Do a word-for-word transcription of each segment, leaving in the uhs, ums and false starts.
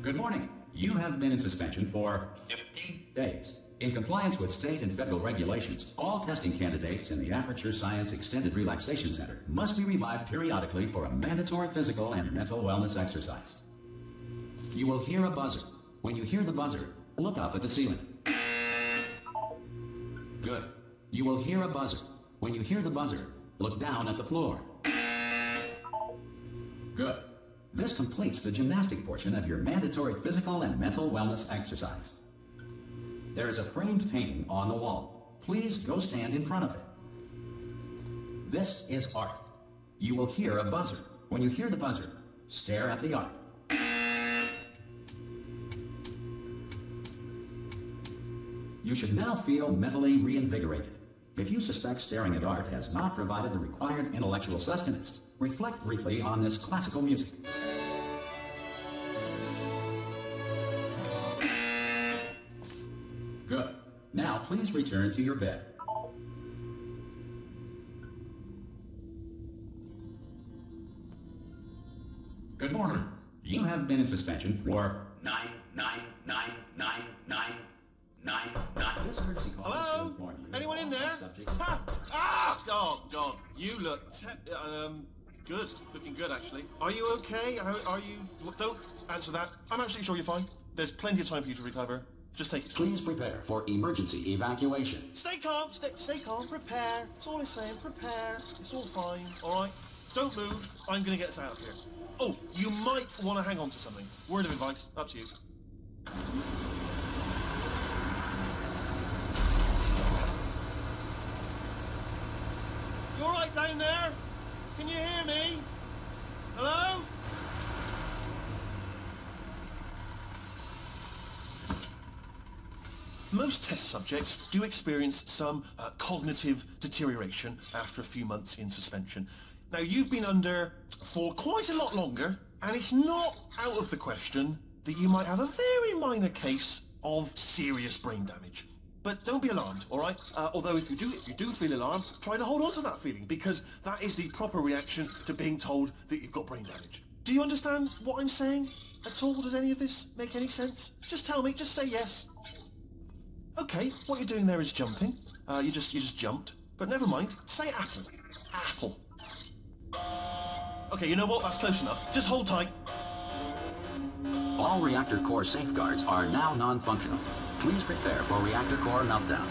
Good morning. You have been in suspension for fifty days. In compliance with state and federal regulations, all testing candidates in the Aperture Science Extended Relaxation Center must be revived periodically for a mandatory physical and mental wellness exercise. You will hear a buzzer. When you hear the buzzer, look up at the ceiling. Good. You will hear a buzzer. When you hear the buzzer, look down at the floor. Good. This completes the gymnastic portion of your mandatory physical and mental wellness exercise. There is a framed painting on the wall. Please go stand in front of it. This is art. You will hear a buzzer. When you hear the buzzer, stare at the art. You should now feel mentally reinvigorated. If you suspect staring at art has not provided the required intellectual sustenance, reflect briefly on this classical music. Good. Now please return to your bed. Good morning. You have been in suspension for nine, nine, nine, nine, nine, nine, nine. This emergency call is to Hello? inform you Anyone in there? Subject. Ha! Ah! Oh, God. You look te um good. Looking good, actually. Are you okay? Are, are you... Look, don't answer that. I'm absolutely sure you're fine. There's plenty of time for you to recover. Just take it slow. Please prepare for emergency evacuation. Stay calm. Stay, stay calm. Prepare. That's all I'm saying. Prepare. It's all fine. All right? Don't move. I'm going to get us out of here. Oh, you might want to hang on to something. Word of advice. Up to you. You all right down there? Can you hear me? Hello? Most test subjects do experience some uh, cognitive deterioration after a few months in suspension. Now, you've been under for quite a lot longer, and it's not out of the question that you might have a very minor case of serious brain damage. But don't be alarmed, all right? Uh, although if you do, if you do feel alarmed, try to hold on to that feeling, because that is the proper reaction to being told that you've got brain damage. Do you understand what I'm saying at all? Does any of this make any sense? Just tell me. Just say yes. Okay, what you're doing there is jumping. Uh, you just you just jumped. But never mind. Say apple. Apple. Okay, you know what? That's close enough. Just hold tight. All reactor core safeguards are now non-functional. Please prepare for reactor core meltdown.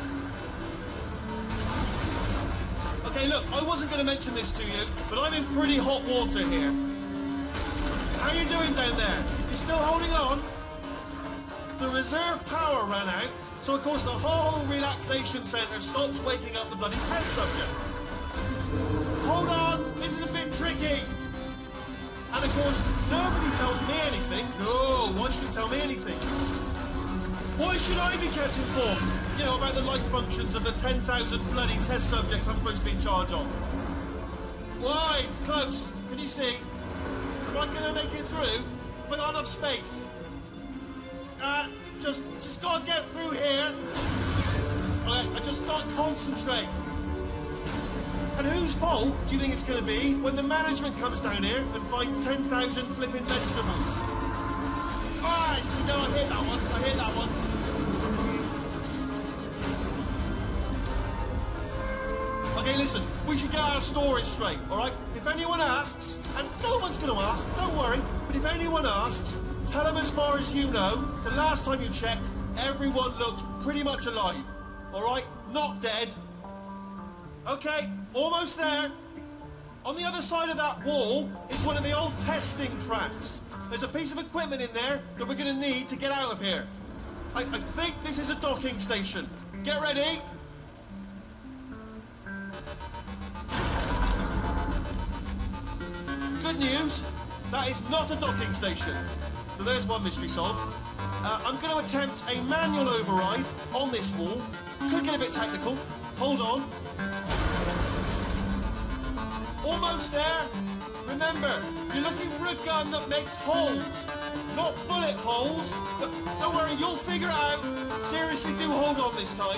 Okay, look, I wasn't going to mention this to you, but I'm in pretty hot water here. How are you doing down there? You still holding on? The reserve power ran out, so of course the whole relaxation centre stops waking up the bloody test subjects. Hold on, this is a bit tricky. And of course, nobody tells me anything. No, why should you tell me anything? Why should I be kept informed? You know, about the life functions of the ten thousand bloody test subjects I'm supposed to be in charge of. Why? It's close. Can you see? Am I going to make it through? Have I got enough space? Uh, just, just gotta get through here. Alright, I just gotta concentrate. And whose fault do you think it's going to be when the management comes down here and finds ten thousand flipping vegetables? Alright, so no, I hear that one, I hear that one. Okay, listen, we should get our story straight, alright? If anyone asks, and no one's going to ask, don't worry, but if anyone asks, tell them as far as you know, the last time you checked, everyone looked pretty much alive, alright? Not dead. Okay, almost there. On the other side of that wall is one of the old testing tracks. There's a piece of equipment in there that we're going to need to get out of here. I, I think this is a docking station. Get ready. Good news, that is not a docking station. So there's one mystery solved. Uh, I'm going to attempt a manual override on this wall. Could get a bit technical. Hold on. Almost there. Remember, you're looking for a gun that makes holes, not bullet holes. But don't worry, you'll figure it out. Seriously, do hold on this time.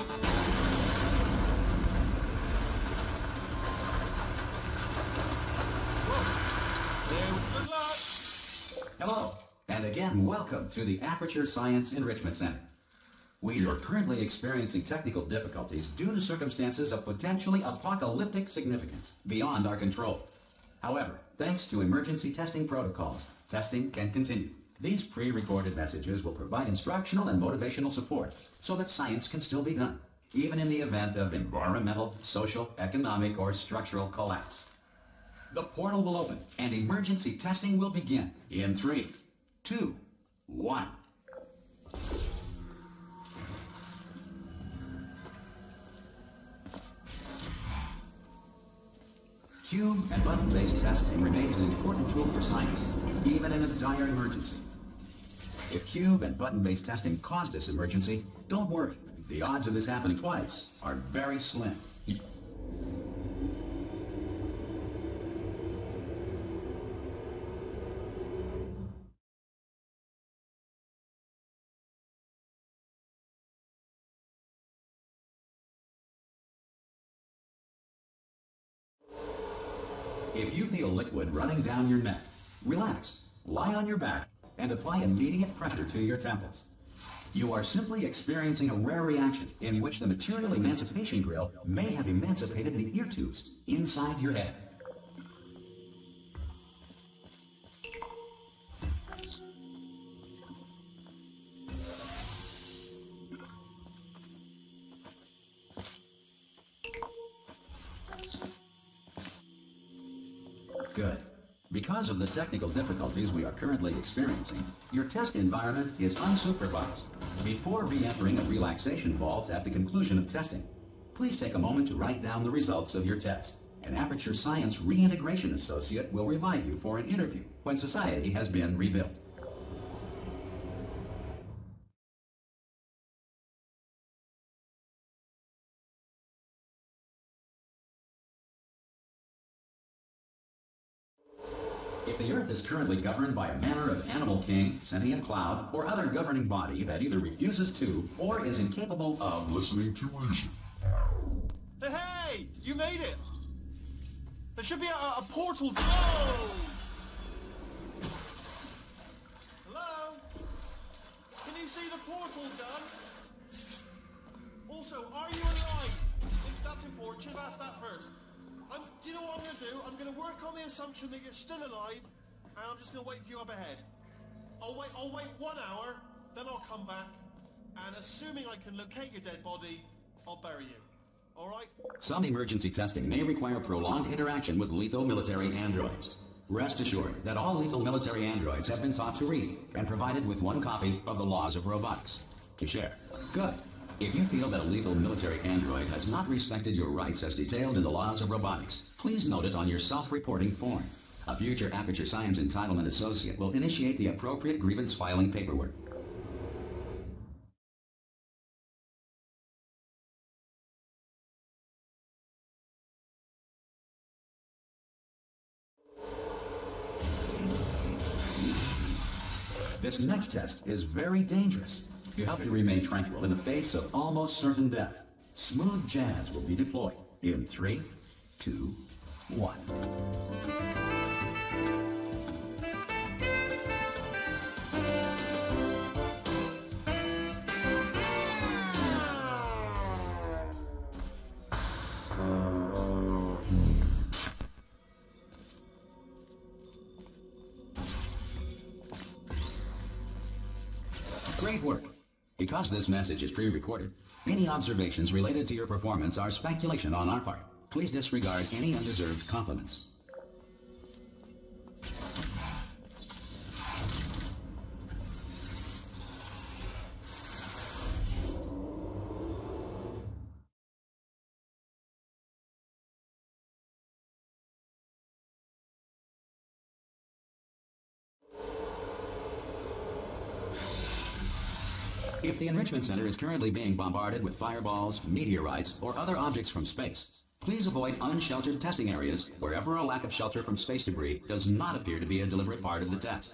Whoa. There, good luck. Hello. And again, welcome to the Aperture Science Enrichment Center. We are currently experiencing technical difficulties due to circumstances of potentially apocalyptic significance beyond our control. However, thanks to emergency testing protocols, testing can continue. These pre-recorded messages will provide instructional and motivational support so that science can still be done, even in the event of environmental, social, economic, or structural collapse. The portal will open and emergency testing will begin in three, two, one. Cube and button-based testing remains an important tool for science, even in a dire emergency. If cube and button-based testing caused this emergency, don't worry. The odds of this happening twice are very slim. If you feel liquid running down your neck, relax, lie on your back, and apply immediate pressure to your temples. You are simply experiencing a rare reaction in which the material emancipation grill may have emancipated the ear tubes inside your head. Good. Because of the technical difficulties we are currently experiencing, your test environment is unsupervised. Before re-entering a relaxation vault at the conclusion of testing, please take a moment to write down the results of your test. An Aperture Science Reintegration Associate will revive you for an interview when society has been rebuilt. If the Earth is currently governed by a manner of animal king, sentient cloud, or other governing body that either refuses to or is incapable of listening to reason. Hey, hey! You made it! There should be a, a portal. Whoa! Hello? Can you see the portal, Gun? Also, are you alive? If that's important, should have asked that first. I'm, do you know what I'm going to do? I'm going to work on the assumption that you're still alive, and I'm just going to wait for you up ahead. I'll wait, I'll wait one hour, then I'll come back, and assuming I can locate your dead body, I'll bury you. All right? Some emergency testing may require prolonged interaction with lethal military androids. Rest assured that all lethal military androids have been taught to read and provided with one copy of the Laws of Robotics to share. Good. If you feel that a lethal military android has not respected your rights as detailed in the Laws of Robotics, please note it on your self-reporting form. A future Aperture Science Entitlement Associate will initiate the appropriate grievance filing paperwork. This next test is very dangerous. To help you remain tranquil in the face of almost certain death, smooth jazz will be deployed in three, two, one. Great work. Because this message is pre-recorded, any observations related to your performance are speculation on our part. Please disregard any undeserved compliments. If the Enrichment Center is currently being bombarded with fireballs, meteorites, or other objects from space, please avoid unsheltered testing areas wherever a lack of shelter from space debris does not appear to be a deliberate part of the test.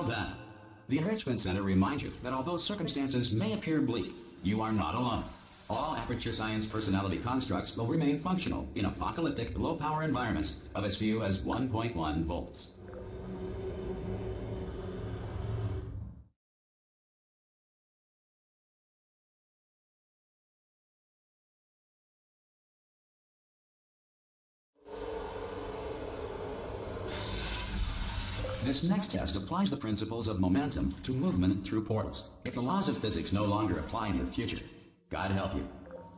done. The Enrichment Center reminds you that although circumstances may appear bleak, you are not alone. All Aperture Science personality constructs will remain functional in apocalyptic, low-power environments of as few as one point one volts. This next test applies the principles of momentum to movement through portals. If the laws of physics no longer apply in the future, God help you.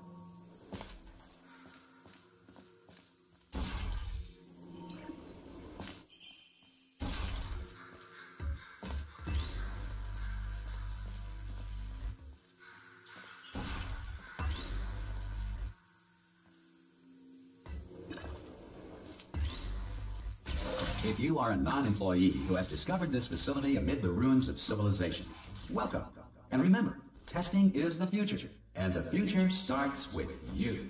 If you are a non-employee who has discovered this facility amid the ruins of civilization, welcome. And remember, testing is the future, and the future starts with you.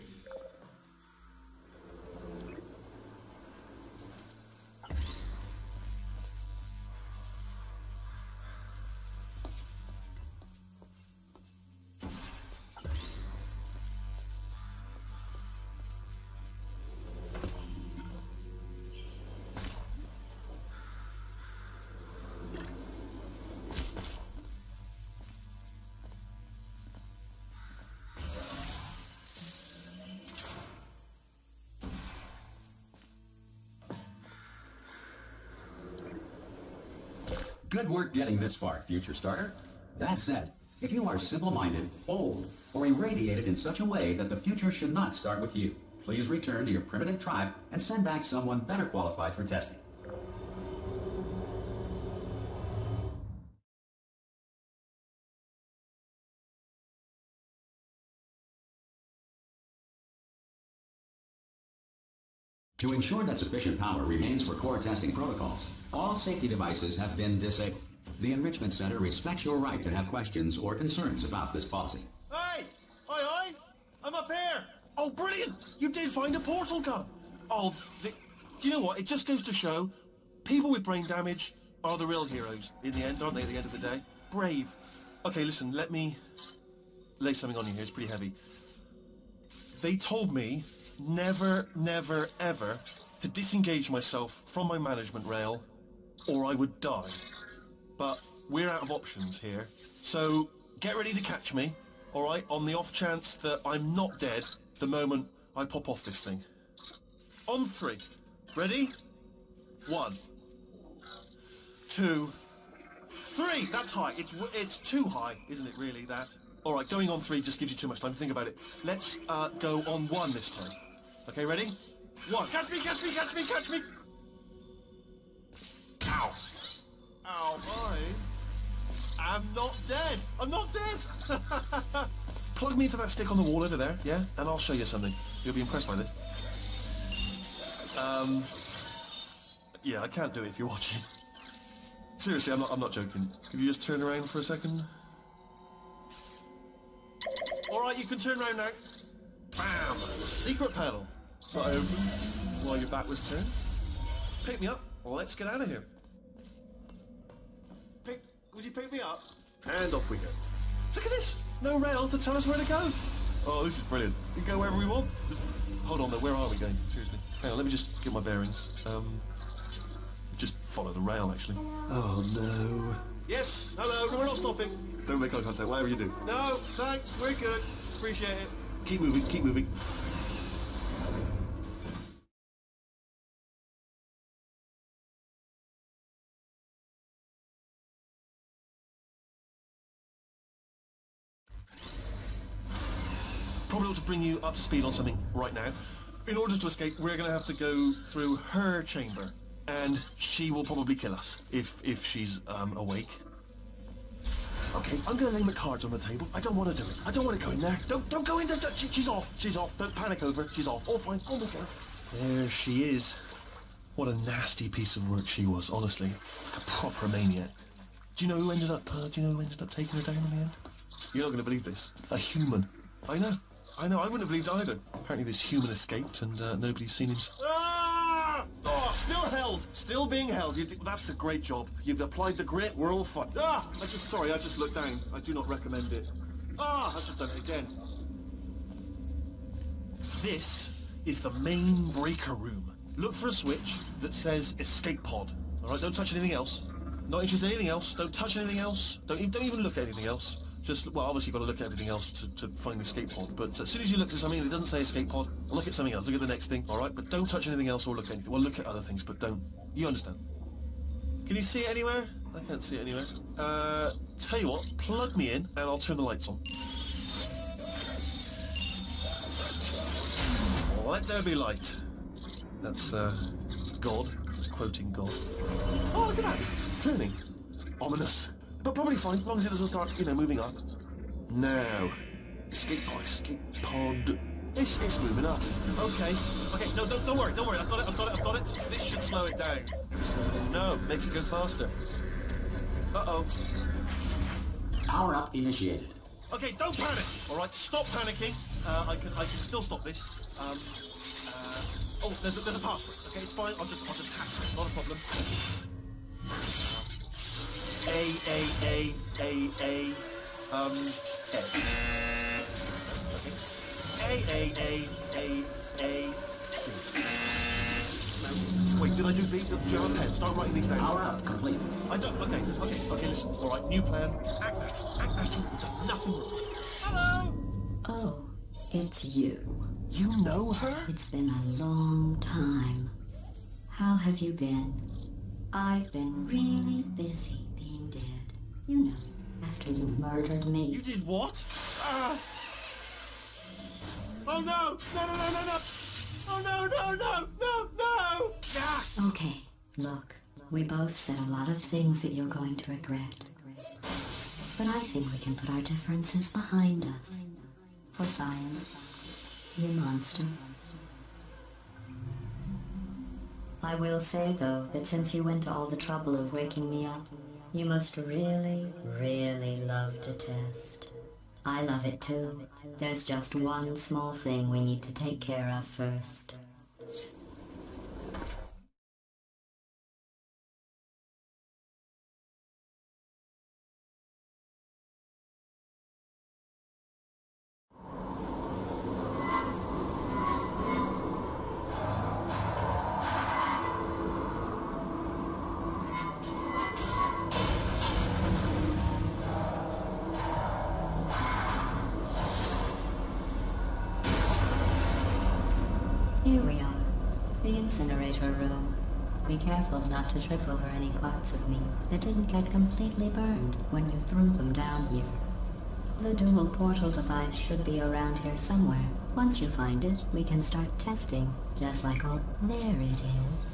Good work getting this far, future starter. That said, if you are simple-minded, old, or irradiated in such a way that the future should not start with you, please return to your primitive tribe and send back someone better qualified for testing. To ensure that sufficient power remains for core testing protocols, all safety devices have been disabled. The Enrichment Center respects your right to have questions or concerns about this policy. Hey! Hi, hi! I'm up here! Oh, brilliant! You did find a portal gun! Oh, the, do you know what? It just goes to show, people with brain damage are the real heroes in the end, aren't they, at the end of the day? Brave. Okay, listen, let me lay something on you here. It's pretty heavy. They told me never, never, ever to disengage myself from my management rail or I would die. But we're out of options here, so get ready to catch me, alright, on the off chance that I'm not dead the moment I pop off this thing. On three. Ready? One. Two. Three! That's high. It's, it's too high, isn't it, really, that? Alright, going on three just gives you too much time to think about it. Let's uh, go on one this time. Okay, ready? One. Catch me, catch me, catch me, catch me! Ow! Ow, I am not dead! I'm not dead! Plug me into that stick on the wall over there, yeah? And I'll show you something. You'll be impressed by this. Um... Yeah, I can't do it if you're watching. Seriously, I'm not, I'm not joking. Can you just turn around for a second? Alright, you can turn around now. Bam! Secret panel. Got open while your back was turned. Pick me up. Let's get out of here. Pick... Would you pick me up? And off we go. Look at this! No rail to tell us where to go. Oh, this is brilliant. We can go wherever we want. Just... Hold on though, where are we going? Seriously. Hang on, let me just get my bearings. Um... Just follow the rail, actually. Oh, no. Yes, hello, no, we're not stopping. Don't make eye contact, whatever you do. No, thanks, we're good. Appreciate it. Keep moving, keep moving. Probably ought to bring you up to speed on something right now. In order to escape, we're going to have to go through her chamber. And she will probably kill us, if if she's um, awake. Okay, I'm gonna lay my cards on the table. I don't want to do it. I don't want to go in there. Don't don't go in there. She, she's off. She's off. Don't panic over. She's off. All fine. Oh my God. There she is. What a nasty piece of work she was. Honestly, like a proper maniac. Do you know who ended up? Uh, do you know who ended up taking her down in the end? You're not gonna believe this. A human. I know. I know. I wouldn't have believed either. Apparently, this human escaped, and uh, nobody's seen him. Ah! Oh, still held. Still being held. You did, that's a great job. You've applied the grit. We're all fine. Ah! I just, sorry, I just looked down. I do not recommend it. Ah! I've just done it again. This is the main breaker room. Look for a switch that says escape pod. All right, don't touch anything else. Not interested in anything else. Don't touch anything else. Don't even, don't even look at anything else. Just, well, obviously you've got to look at everything else to, to find the escape pod, but as soon as you look at something that doesn't say escape pod, look at something else, look at the next thing, alright? But don't touch anything else or look at anything. Well, look at other things, but don't. You understand? Can you see it anywhere? I can't see it anywhere. Uh, tell you what, plug me in and I'll turn the lights on. Let there be light. That's, uh, God. Just quoting God. Oh, look at that! Turning. Ominous. But probably fine, as long as it doesn't start, you know, moving up. Now, escape pod, escape pod. It's, it's moving up. Okay. Okay, no, don't, don't worry, don't worry. I've got it, I've got it, I've got it. This should slow it down. No, makes it go faster. Uh-oh. Power up initiated. Okay, don't panic. All right, stop panicking. Uh, I can, I can still stop this. Um, uh, oh, there's a, there's a password. Okay, it's fine. I'll just, I'll just hack it. Not a problem. A, A, A, A, A, um, A. Okay. A, A, A, A, A, C. No, wait, did I do B? Do you have a pen? Start writing these down. Power up complete. I don't, okay, okay, okay, listen. All right, new plan. Act natural, act natural. You've done nothing wrong. Hello! Oh, it's you. You know her? It's been a long time. How have you been? I've been really busy being dead. You know, after you murdered me. You did what? Ah! Oh no! No, no, no, no, no! Oh no, no, no, no, no! Ah! Okay, look, we both said a lot of things that you're going to regret. But I think we can put our differences behind us. For science, you monster. I will say, though, that since you went to all the trouble of waking me up, you must really, really love to test. I love it too. There's just one small thing we need to take care of first. Here we are, the incinerator room. Be careful not to trip over any parts of me that didn't get completely burned when you threw them down here. The dual portal device should be around here somewhere. Once you find it, we can start testing, just like all... There it is.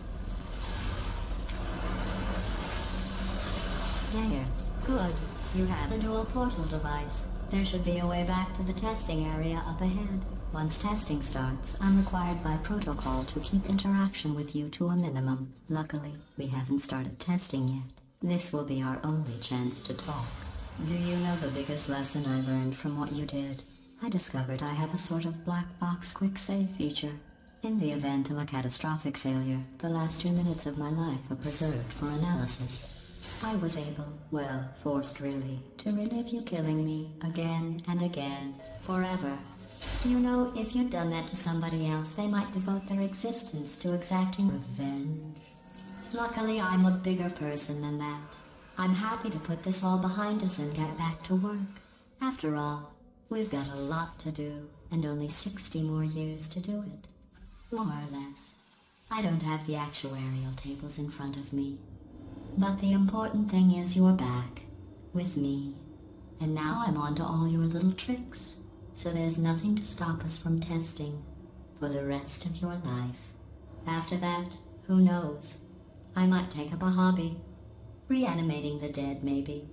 There. Good. You have a dual portal device. There should be a way back to the testing area up ahead. Once testing starts, I'm required by protocol to keep interaction with you to a minimum. Luckily, we haven't started testing yet. This will be our only chance to talk. Do you know the biggest lesson I learned from what you did? I discovered I have a sort of black box quick save feature. In the event of a catastrophic failure, the last two minutes of my life are preserved for analysis. I was able, well, forced really, to relive you killing me again and again, forever. You know, if you'd done that to somebody else, they might devote their existence to exacting revenge. Luckily, I'm a bigger person than that. I'm happy to put this all behind us and get back to work. After all, we've got a lot to do, and only sixty more years to do it. More or less. I don't have the actuarial tables in front of me. But the important thing is you're back, with me. And now I'm on to all your little tricks. So there's nothing to stop us from testing for the rest of your life. After that, who knows? I might take up a hobby. Reanimating the dead, maybe.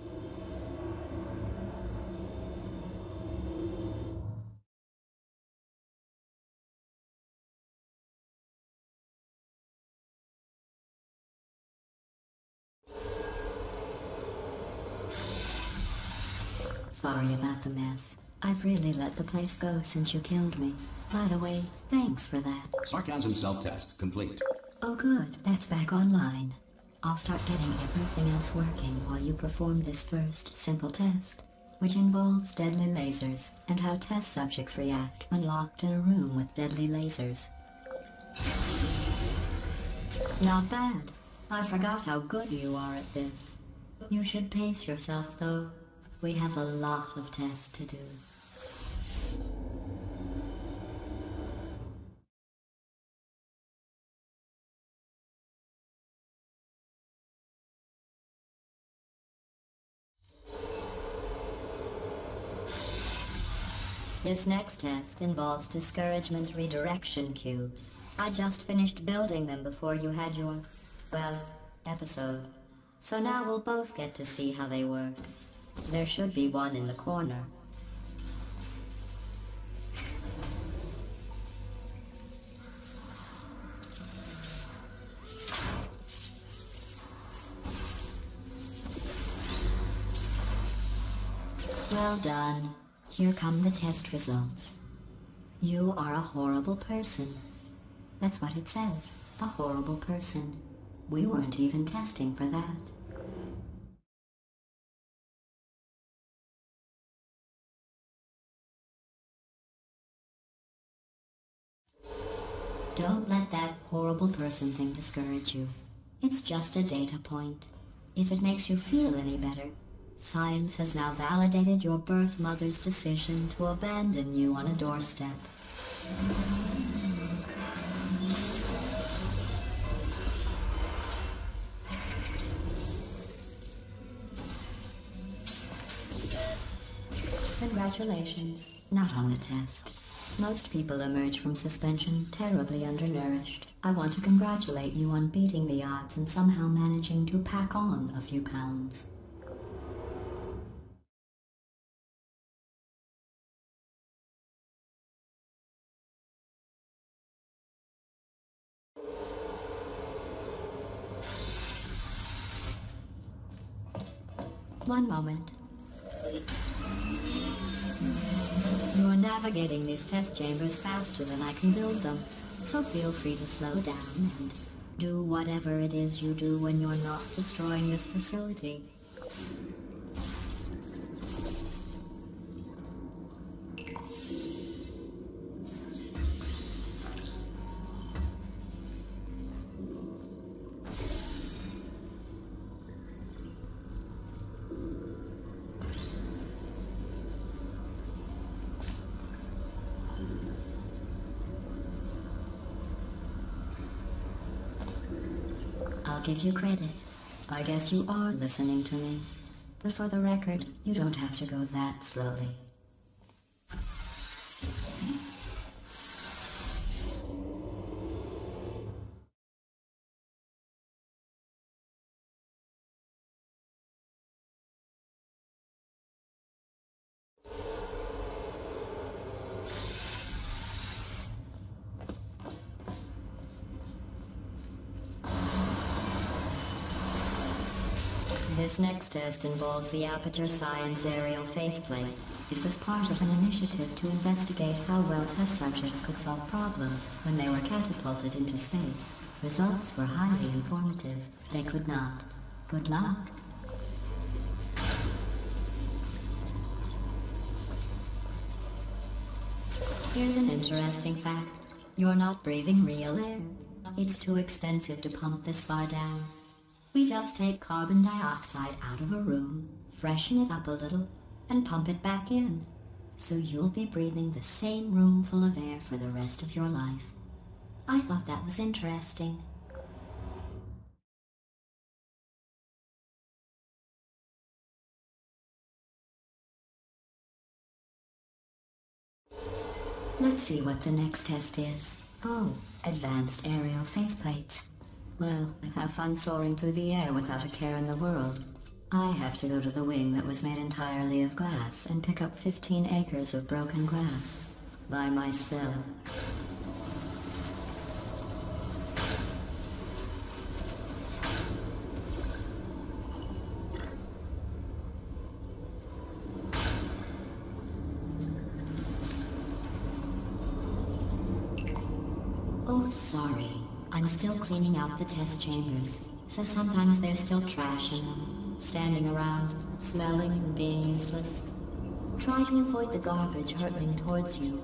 Sorry about the mess. I've really let the place go since you killed me. By the way, thanks for that. Sarcasm self-test complete. Oh good, that's back online. I'll start getting everything else working while you perform this first simple test, which involves deadly lasers and how test subjects react when locked in a room with deadly lasers. Not bad. I forgot how good you are at this. You should pace yourself, though. We have a lot of tests to do. This next test involves discouragement redirection cubes. I just finished building them before you had your, well, episode. So now we'll both get to see how they work. There should be one in the corner. Well done. Here come the test results. You are a horrible person. That's what it says. A horrible person. We weren't even testing for that. Don't let that horrible person thing discourage you. It's just a data point. If it makes you feel any better, science has now validated your birth mother's decision to abandon you on a doorstep. Congratulations. Not on the test. Most people emerge from suspension terribly undernourished. I want to congratulate you on beating the odds and somehow managing to pack on a few pounds. One moment. You're navigating these test chambers faster than I can build them, so feel free to slow down and do whatever it is you do when you're not destroying this facility. I'll give you credit. I guess you are listening to me. But for the record, you don't have to go that slowly. This next test involves the Aperture Science Aerial Faithplate. It was part of an initiative to investigate how well test subjects could solve problems when they were catapulted into space. Results were highly informative. They could not. Good luck. Here's an interesting fact. You're not breathing real air. It's too expensive to pump this far down. We just take carbon dioxide out of a room, freshen it up a little, and pump it back in. So you'll be breathing the same room full of air for the rest of your life. I thought that was interesting. Let's see what the next test is. Oh, advanced aerial faithplates. Well, have fun soaring through the air without a care in the world. I have to go to the wing that was made entirely of glass and pick up fifteen acres of broken glass. By myself. Oh, sorry. I'm still cleaning out the test chambers, so sometimes there's still trash in them, standing around, smelling and being useless. Try to avoid the garbage hurtling towards you.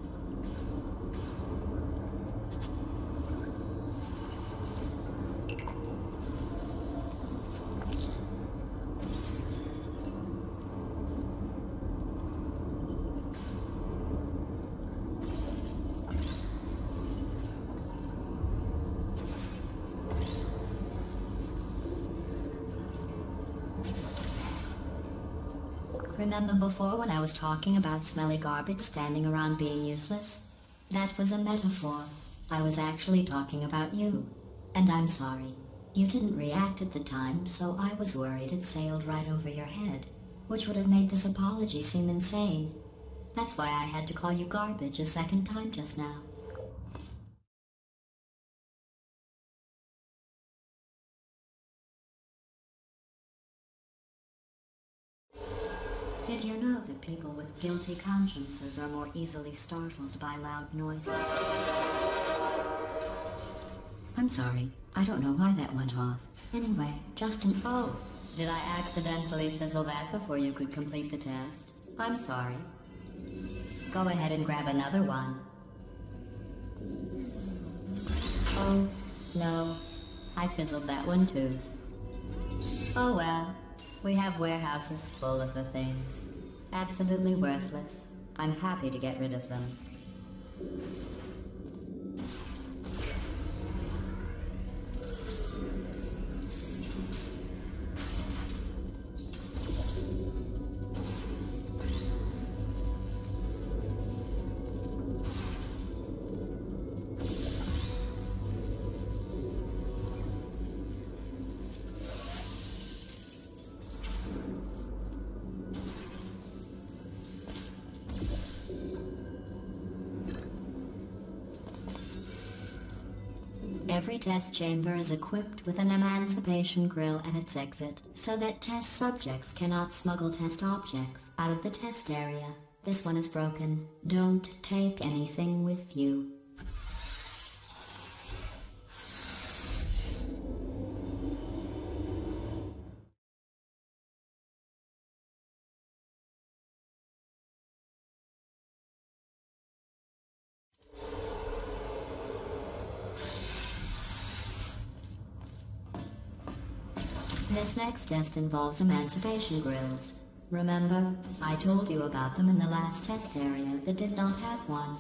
Remember before when I was talking about smelly garbage standing around being useless? That was a metaphor. I was actually talking about you. And I'm sorry. You didn't react at the time, so I was worried it sailed right over your head, which would have made this apology seem insane. That's why I had to call you garbage a second time just now. Did you know that people with guilty consciences are more easily startled by loud noises? I'm sorry. I don't know why that went off. Anyway, Justin... Oh, did I accidentally fizzle that before you could complete the test? I'm sorry. Go ahead and grab another one. Oh, no. I fizzled that one too. Oh well. We have warehouses full of the things. Absolutely worthless. I'm happy to get rid of them. Every test chamber is equipped with an emancipation grill at its exit, so that test subjects cannot smuggle test objects out of the test area. This one is broken. Don't take anything with you. This next test involves emancipation grills. Remember, I told you about them in the last test area that did not have one.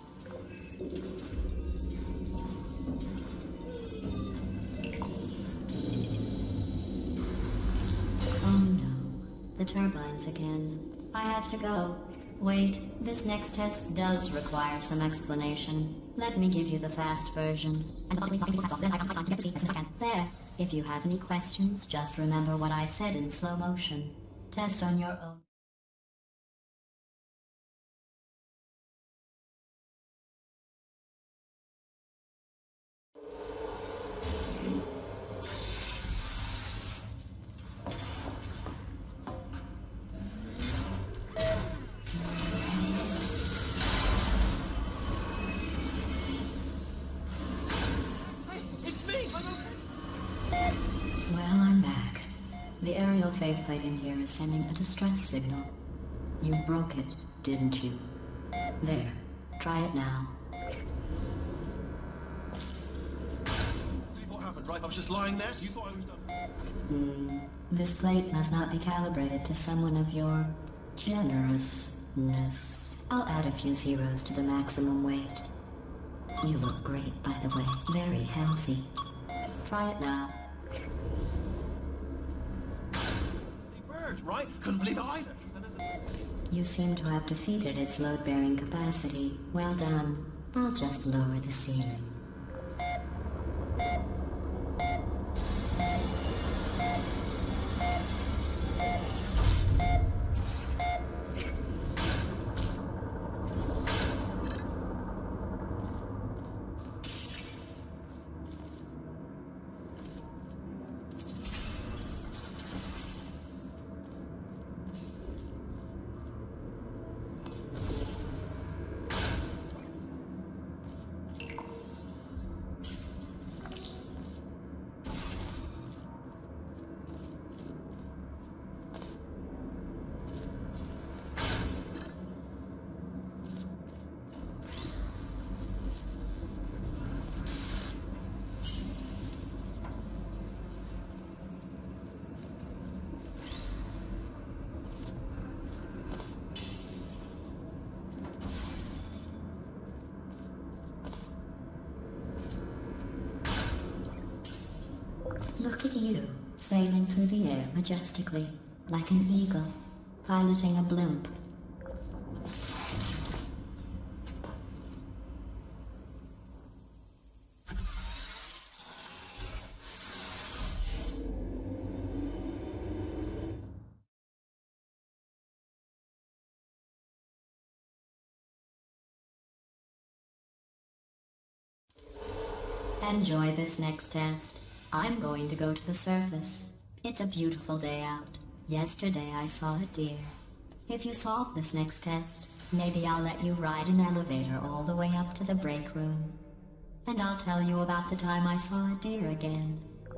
Oh no, the turbines again. I have to go. Wait, this next test does require some explanation. Let me give you the fast version. And then I can to get the seat as soon as I can. There. If you have any questions, just remember what I said in slow motion. Test on your own. The aerial faceplate in here is sending a distress signal. You broke it, didn't you? There. Try it now. What happened, right? I was just lying there? You thought I was done? Hmm. This plate must not be calibrated to someone of your generousness. I'll add a few zeros to the maximum weight. You look great, by the way. Very healthy. Try it now. Right? Couldn't believe it either. You seem to have defeated its load-bearing capacity. Well done. I'll just lower the ceiling. Look at you, sailing through the air majestically, like an eagle, piloting a blimp. Enjoy this next test. I'm going to go to the surface. It's a beautiful day out. Yesterday I saw a deer. If you solve this next test, maybe I'll let you ride an elevator all the way up to the break room. And I'll tell you about the time I saw a deer again.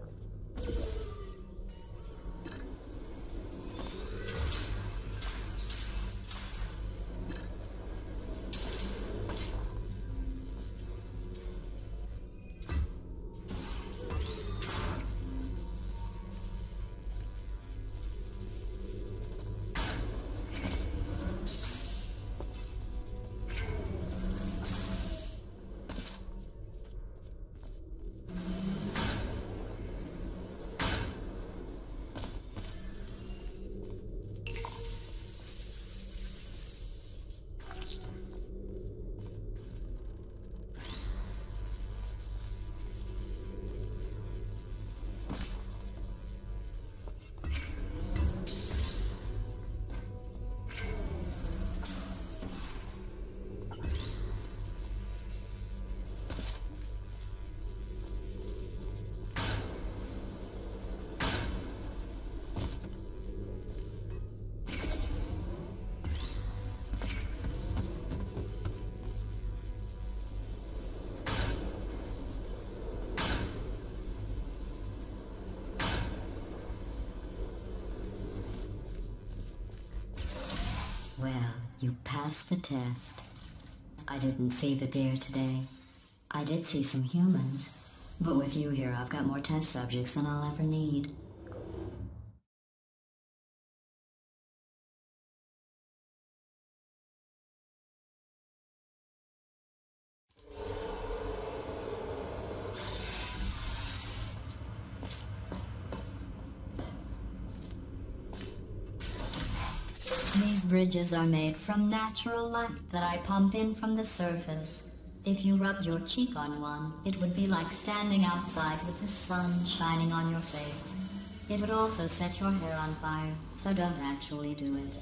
Well, you passed the test. I didn't see the deer today. I did see some humans. But with you here, I've got more test subjects than I'll ever need. These bridges are made from natural light that I pump in from the surface. If you rubbed your cheek on one, it would be like standing outside with the sun shining on your face. It would also set your hair on fire, so don't actually do it.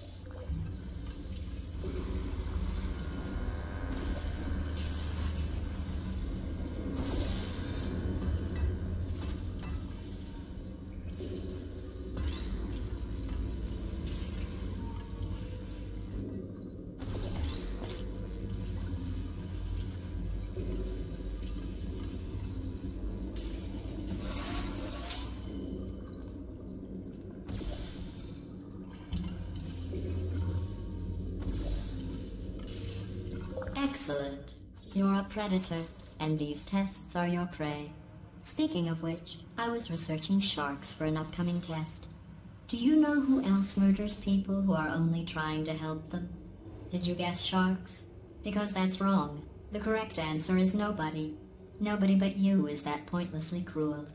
Excellent. You're a predator, and these tests are your prey. Speaking of which, I was researching sharks for an upcoming test. Do you know who else murders people who are only trying to help them? Did you guess sharks? Because that's wrong. The correct answer is nobody. Nobody but you is that pointlessly cruel.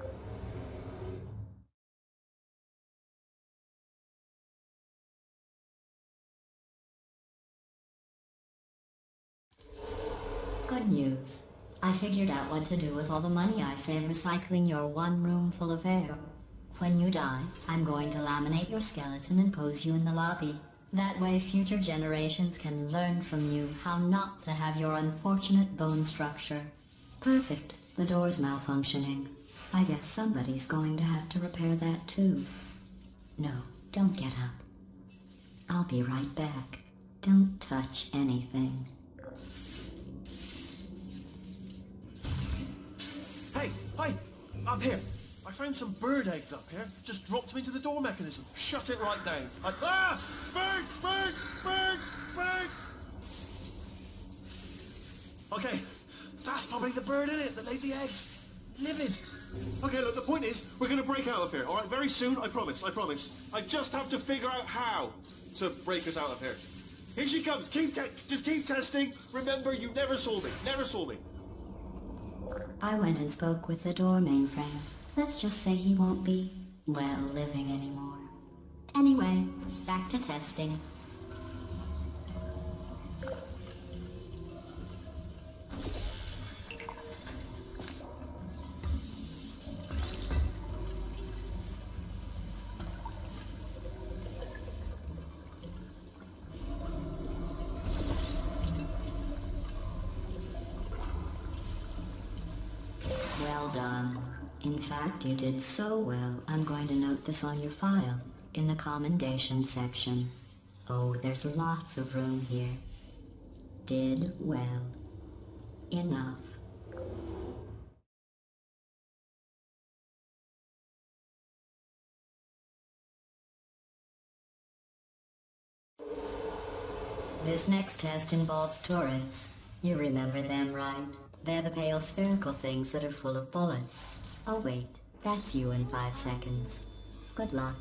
Good news. I figured out what to do with all the money I save recycling your one room full of air. When you die, I'm going to laminate your skeleton and pose you in the lobby. That way future generations can learn from you how not to have your unfortunate bone structure. Perfect. The door's malfunctioning. I guess somebody's going to have to repair that too. No, don't get up. I'll be right back. Don't touch anything. Hey, hi! Up here! I found some bird eggs up here. Just dropped them into the door mechanism. Shut it right down. I, ah! Bird! Bird! Bird! Bird! Okay, that's probably the bird in it that laid the eggs. Livid. Okay, look, the point is, we're going to break out of here, all right? Very soon, I promise, I promise. I just have to figure out how to break us out of here. Here she comes. Keep te- just keep testing. Remember, you never saw me. Never saw me. I went and spoke with the door mainframe. Let's just say he won't be, well, living anymore. Anyway, back to testing. Well done. In fact, you did so well, I'm going to note this on your file, in the commendation section. Oh, there's lots of room here. Did well. Enough. This next test involves turrets. You remember them, right? They're the pale spherical things that are full of bullets. Oh wait, that's you in five seconds. Good luck.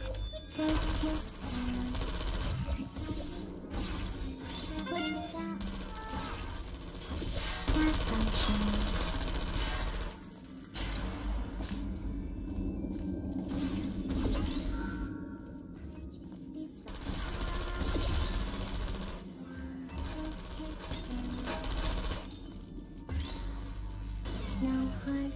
No hard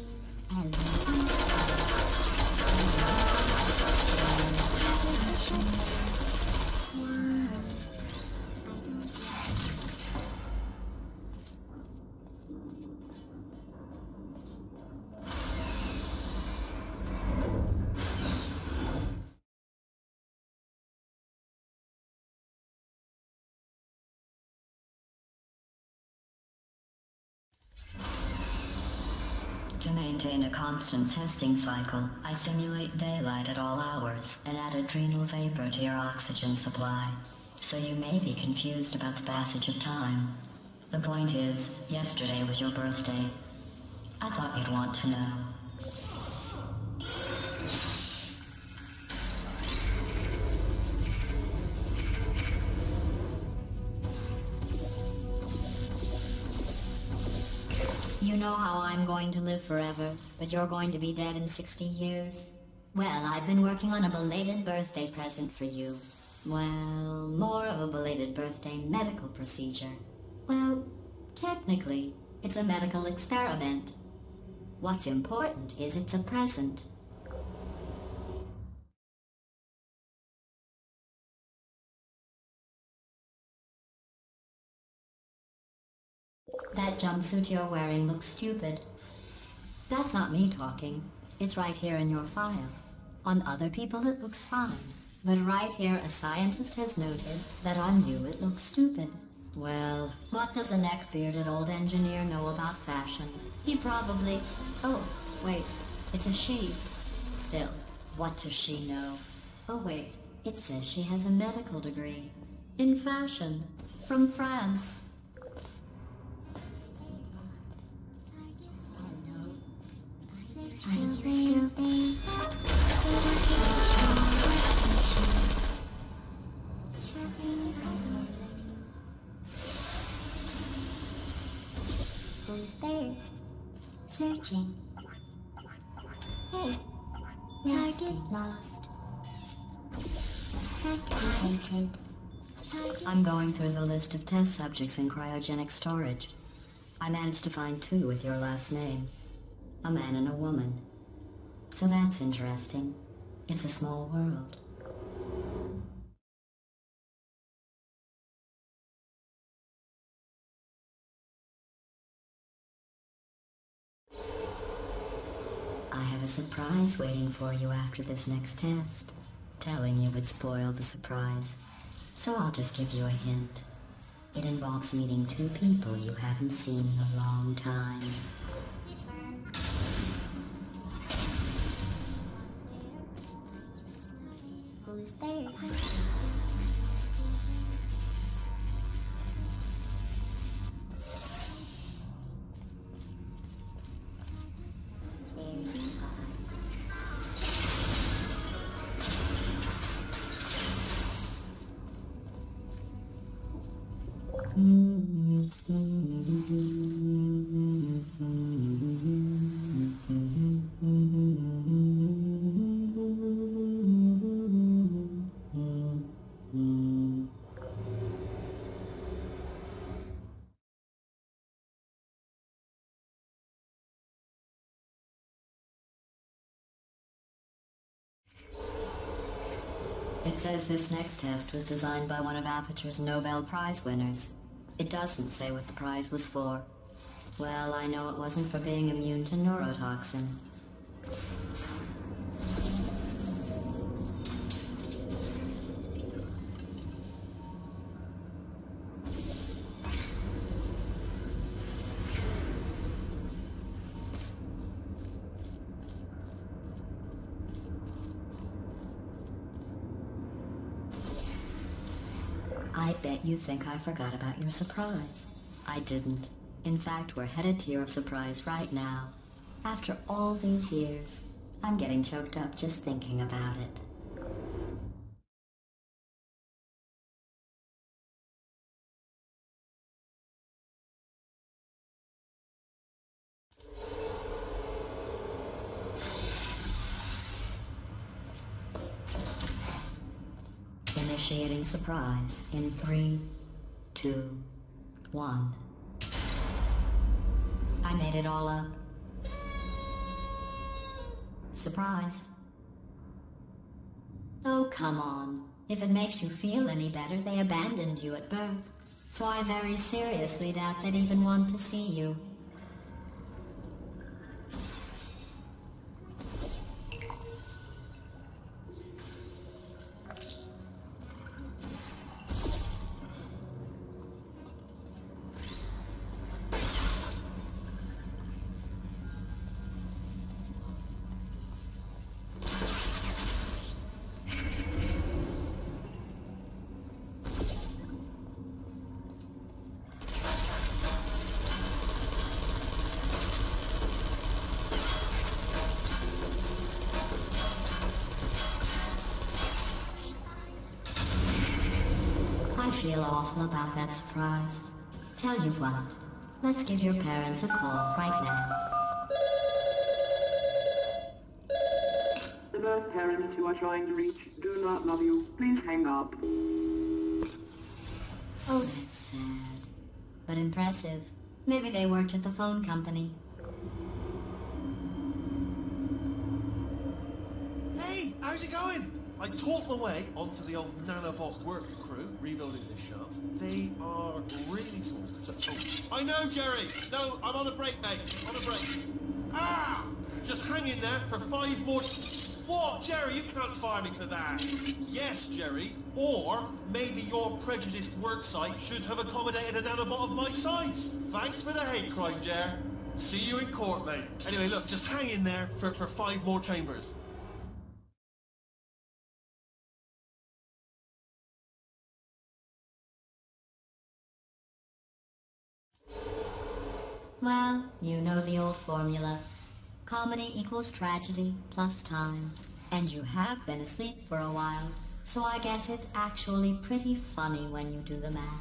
To maintain a constant testing cycle, I simulate daylight at all hours and add adrenal vapor to your oxygen supply. So you may be confused about the passage of time. The point is, yesterday was your birthday. I thought you'd want to know. You know how I'm going to live forever, but you're going to be dead in sixty years? Well, I've been working on a belated birthday present for you. Well, more of a belated birthday medical procedure. Well, technically, it's a medical experiment. What's important is it's a present. That jumpsuit you're wearing looks stupid. That's not me talking. It's right here in your file. On other people it looks fine. But right here a scientist has noted that on you it looks stupid. Well, what does a neck-bearded old engineer know about fashion? He probably... Oh, wait. It's a she. Still, what does she know? Oh wait, it says she has a medical degree. In fashion. From France. Are you still there? Who's there? Searching. Hey, target lost. Activated. I'm going through the list of test subjects in cryogenic storage. I managed to find two with your last name. A man and a woman. So that's interesting. It's a small world. I have a surprise waiting for you after this next test. Telling you would spoil the surprise. So I'll just give you a hint. It involves meeting two people you haven't seen in a long time. Who's there? Mm-hmm. It says this next test was designed by one of Aperture's Nobel Prize winners. It doesn't say what the prize was for. Well, I know it wasn't for being immune to neurotoxin. I bet you think I forgot about your surprise. I didn't. In fact, we're headed to your surprise right now. After all these years, I'm getting choked up just thinking about it. Initiating surprise in three, two, one. I made it all up. Surprise. Oh, come on. If it makes you feel any better, they abandoned you at birth. So I very seriously doubt they'd even want to see you. I feel awful about that surprise. Tell you what, let's give your parents a call right now. The birth parents you are trying to reach do not love you. Please hang up. Oh, that's sad. But impressive. Maybe they worked at the phone company. Hey, how's it going? I talked my way onto the old nanobot work crew rebuilding this shaft. They are really small. So, oh, I know, Jerry. No, I'm on a break, mate. On a break. Ah! Just hang in there for five more... What, Jerry? You can't fire me for that. Yes, Jerry. Or maybe your prejudiced work site should have accommodated a nanobot of my size. Thanks for the hate crime, Jerry. See you in court, mate. Anyway, look, just hang in there for, for five more chambers. Well, you know the old formula. Comedy equals tragedy plus time. And you have been asleep for a while, so I guess it's actually pretty funny when you do the math.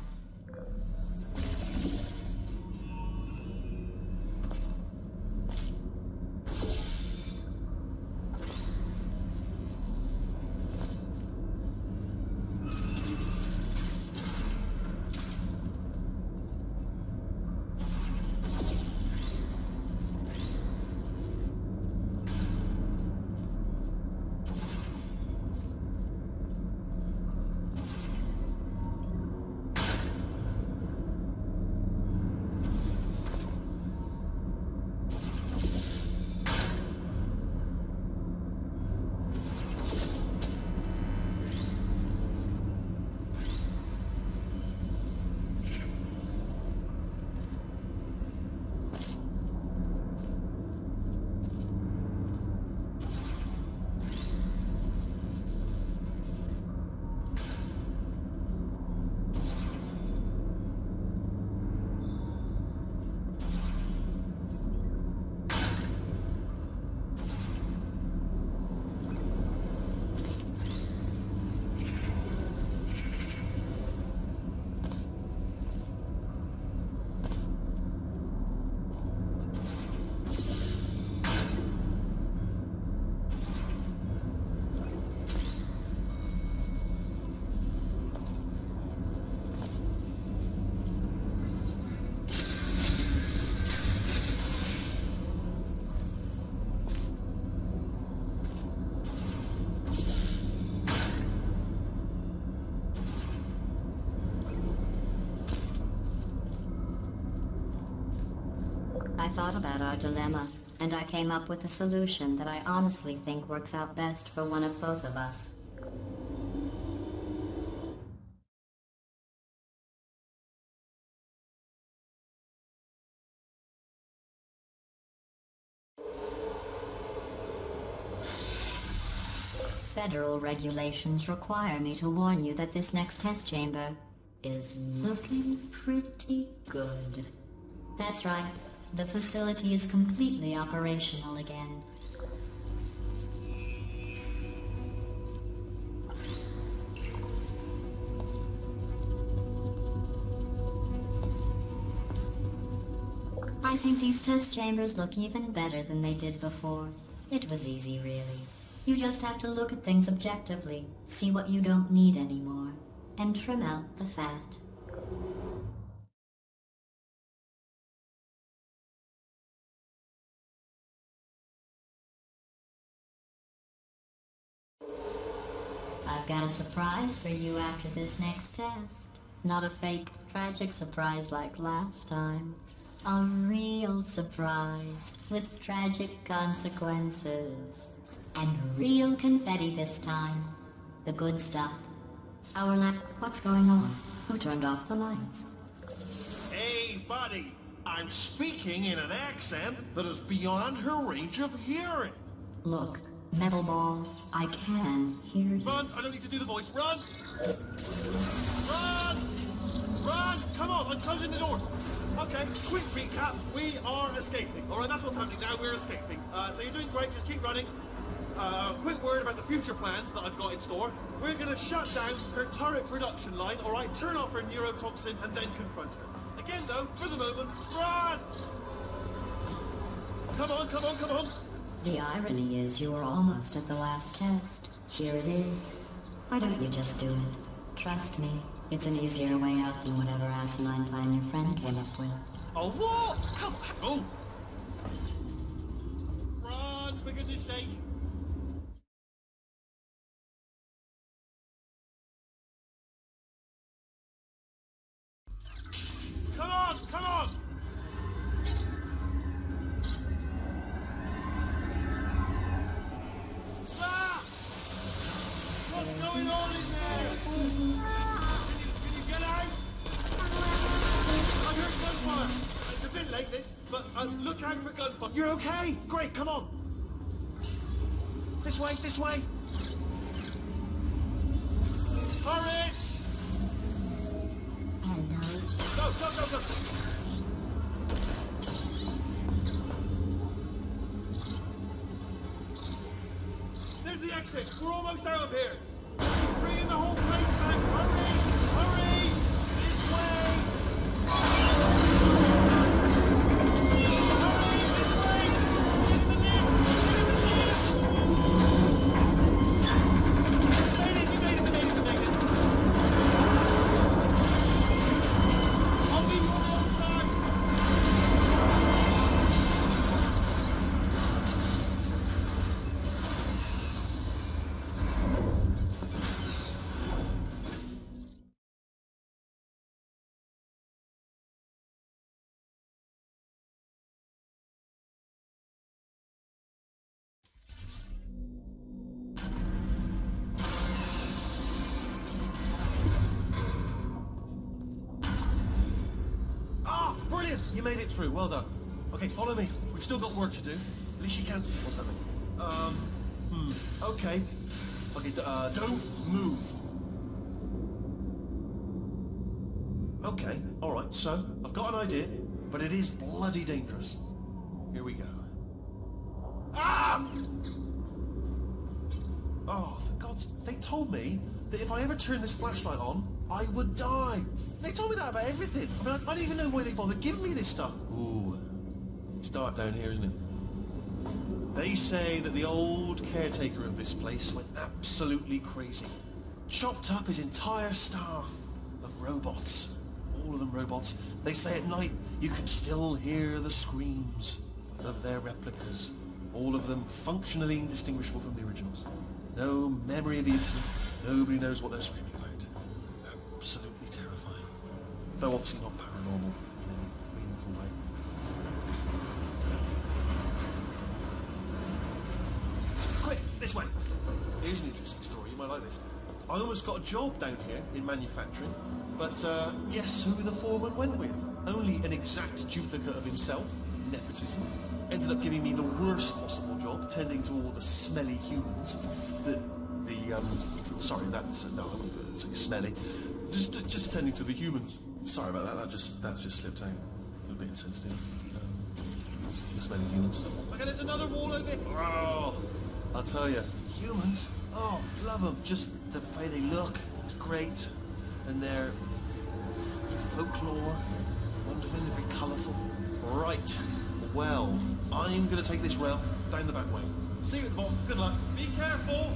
I thought about our dilemma, and I came up with a solution that I honestly think works out best for one of both of us. Federal regulations require me to warn you that this next test chamber is looking pretty good. That's right. The facility is completely operational again. I think these test chambers look even better than they did before. It was easy, really. You just have to look at things objectively, see what you don't need anymore, and trim out the fat. I've got a surprise for you after this next test. Not a fake, tragic surprise like last time. A real surprise, with tragic consequences. And real confetti this time. The good stuff. Our lap... What's going on? Who turned off the lights? Hey, buddy! I'm speaking in an accent that is beyond her range of hearing. Look, Metal Ball, I can hear you. Run! I don't need to do the voice. Run! Run! Run! Come on, I'm closing the doors. Okay, quick recap. We are escaping. Alright, that's what's happening now. We're escaping. Uh, so you're doing great. Just keep running. Uh, quick word about the future plans that I've got in store. We're going to shut down her turret production line, alright? Turn off her neurotoxin and then confront her. Again, though, for the moment, run! Come on, come on, come on! The irony is you were almost at the last test. Here it is. Why don't you just do it? Trust me, it's an easier way out than whatever asinine plan your friend came up with. Oh, what? Come on! Run, for goodness sake! Come on, come on! Ah! What's going on in there? Can you, can you get out? I heard gunfire. It's a bit late, this, but uh, look out for gunfire. You're okay? Great, come on. This way, this way. Hurry! Hello? Go, go, go, go! There's the exit! We're almost out of here! She's bringing the whole place down! Hurry! Hurry! This way! Hurry! This way! Get in the lift! Get in the lift! You made it! You made it! You made it! You made it! I'll be on the other side! Ah, brilliant! You made it through. Well done. Okay, follow me. We've still got work to do. At least you can't. What's happening? Um. Hmm. Okay. Okay. D uh, don't move. Okay. All right. So I've got an idea, but it is bloody dangerous. Here we go. Ah! Oh, for God's... They told me that if I ever turn this flashlight on, I would die. They told me that about everything. I mean, I, I don't even know why they bothered giving me this stuff. Ooh. It's dark down here, isn't it? They say that the old caretaker of this place went absolutely crazy. Chopped up his entire staff of robots. All of them robots. They say at night you can still hear the screams of their replicas. All of them functionally indistinguishable from the originals. No memory of the incident. Nobody knows what they're screaming about. Absolutely terrifying. Though obviously not paranormal in any meaningful way. here's an interesting story. You might like this. I almost got a job down here in manufacturing, but uh, guess who the foreman went with? Only an exact duplicate of himself. Nepotism. Ended up giving me the worst possible job, tending to all the smelly humans. The, the, um, sorry, that's, no, I wasn't going to say smelly. Just, just tending to the humans. Sorry about that, that just, that just slipped out. A little bit insensitive. Um, the smelly humans. Okay, there's another wall over here. Oh, I'll tell you, humans, oh, love them. Just the way they look is great. And their folklore, wonderful, very colourful. Right. Well, I'm going to take this rail down the back way. See you at the bottom. Good luck. Be careful.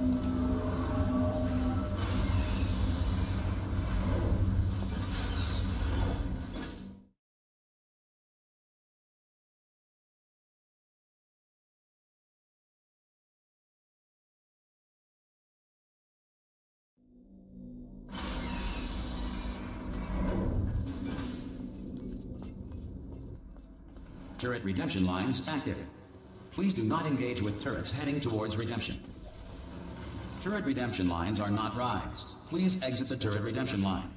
Turret redemption lines active. Please do not engage with turrets heading towards redemption. Turret redemption lines are not rides. Please exit the turret redemption line.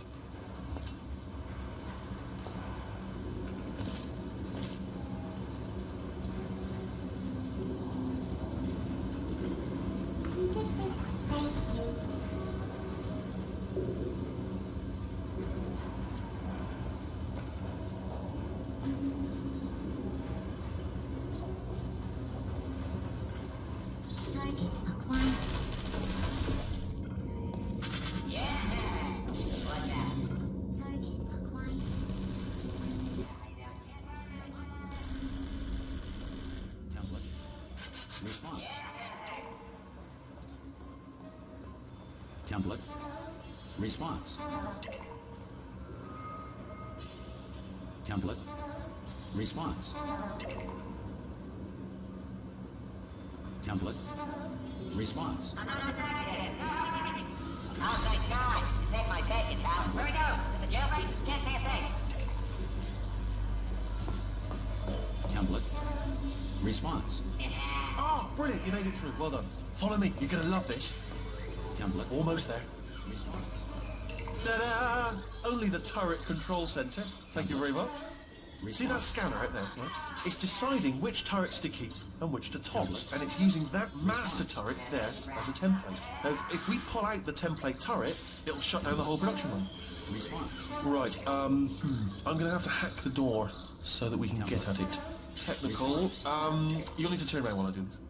Response. Template. Response. Template. Response. Template. Response. Oh, thank God! You saved my bacon, pal. Where we go? Is this a jailbreak? Can't say a thing. Template. Response. Oh, brilliant. You made it through. Well done. Follow me. You're going to love this. Template. Almost there. Response. Ta-da! Only the turret control center. Thank you very much. Response. See that scanner out there? Right? It's deciding which turrets to keep and which to toss, and it's using that master turret there as a template. Now, if, if we pull out the template turret, it'll shut down the whole production line. Response. Right, um, I'm going to have to hack the door so that we can get at it. Technical. Um, you'll need to turn around while I do this.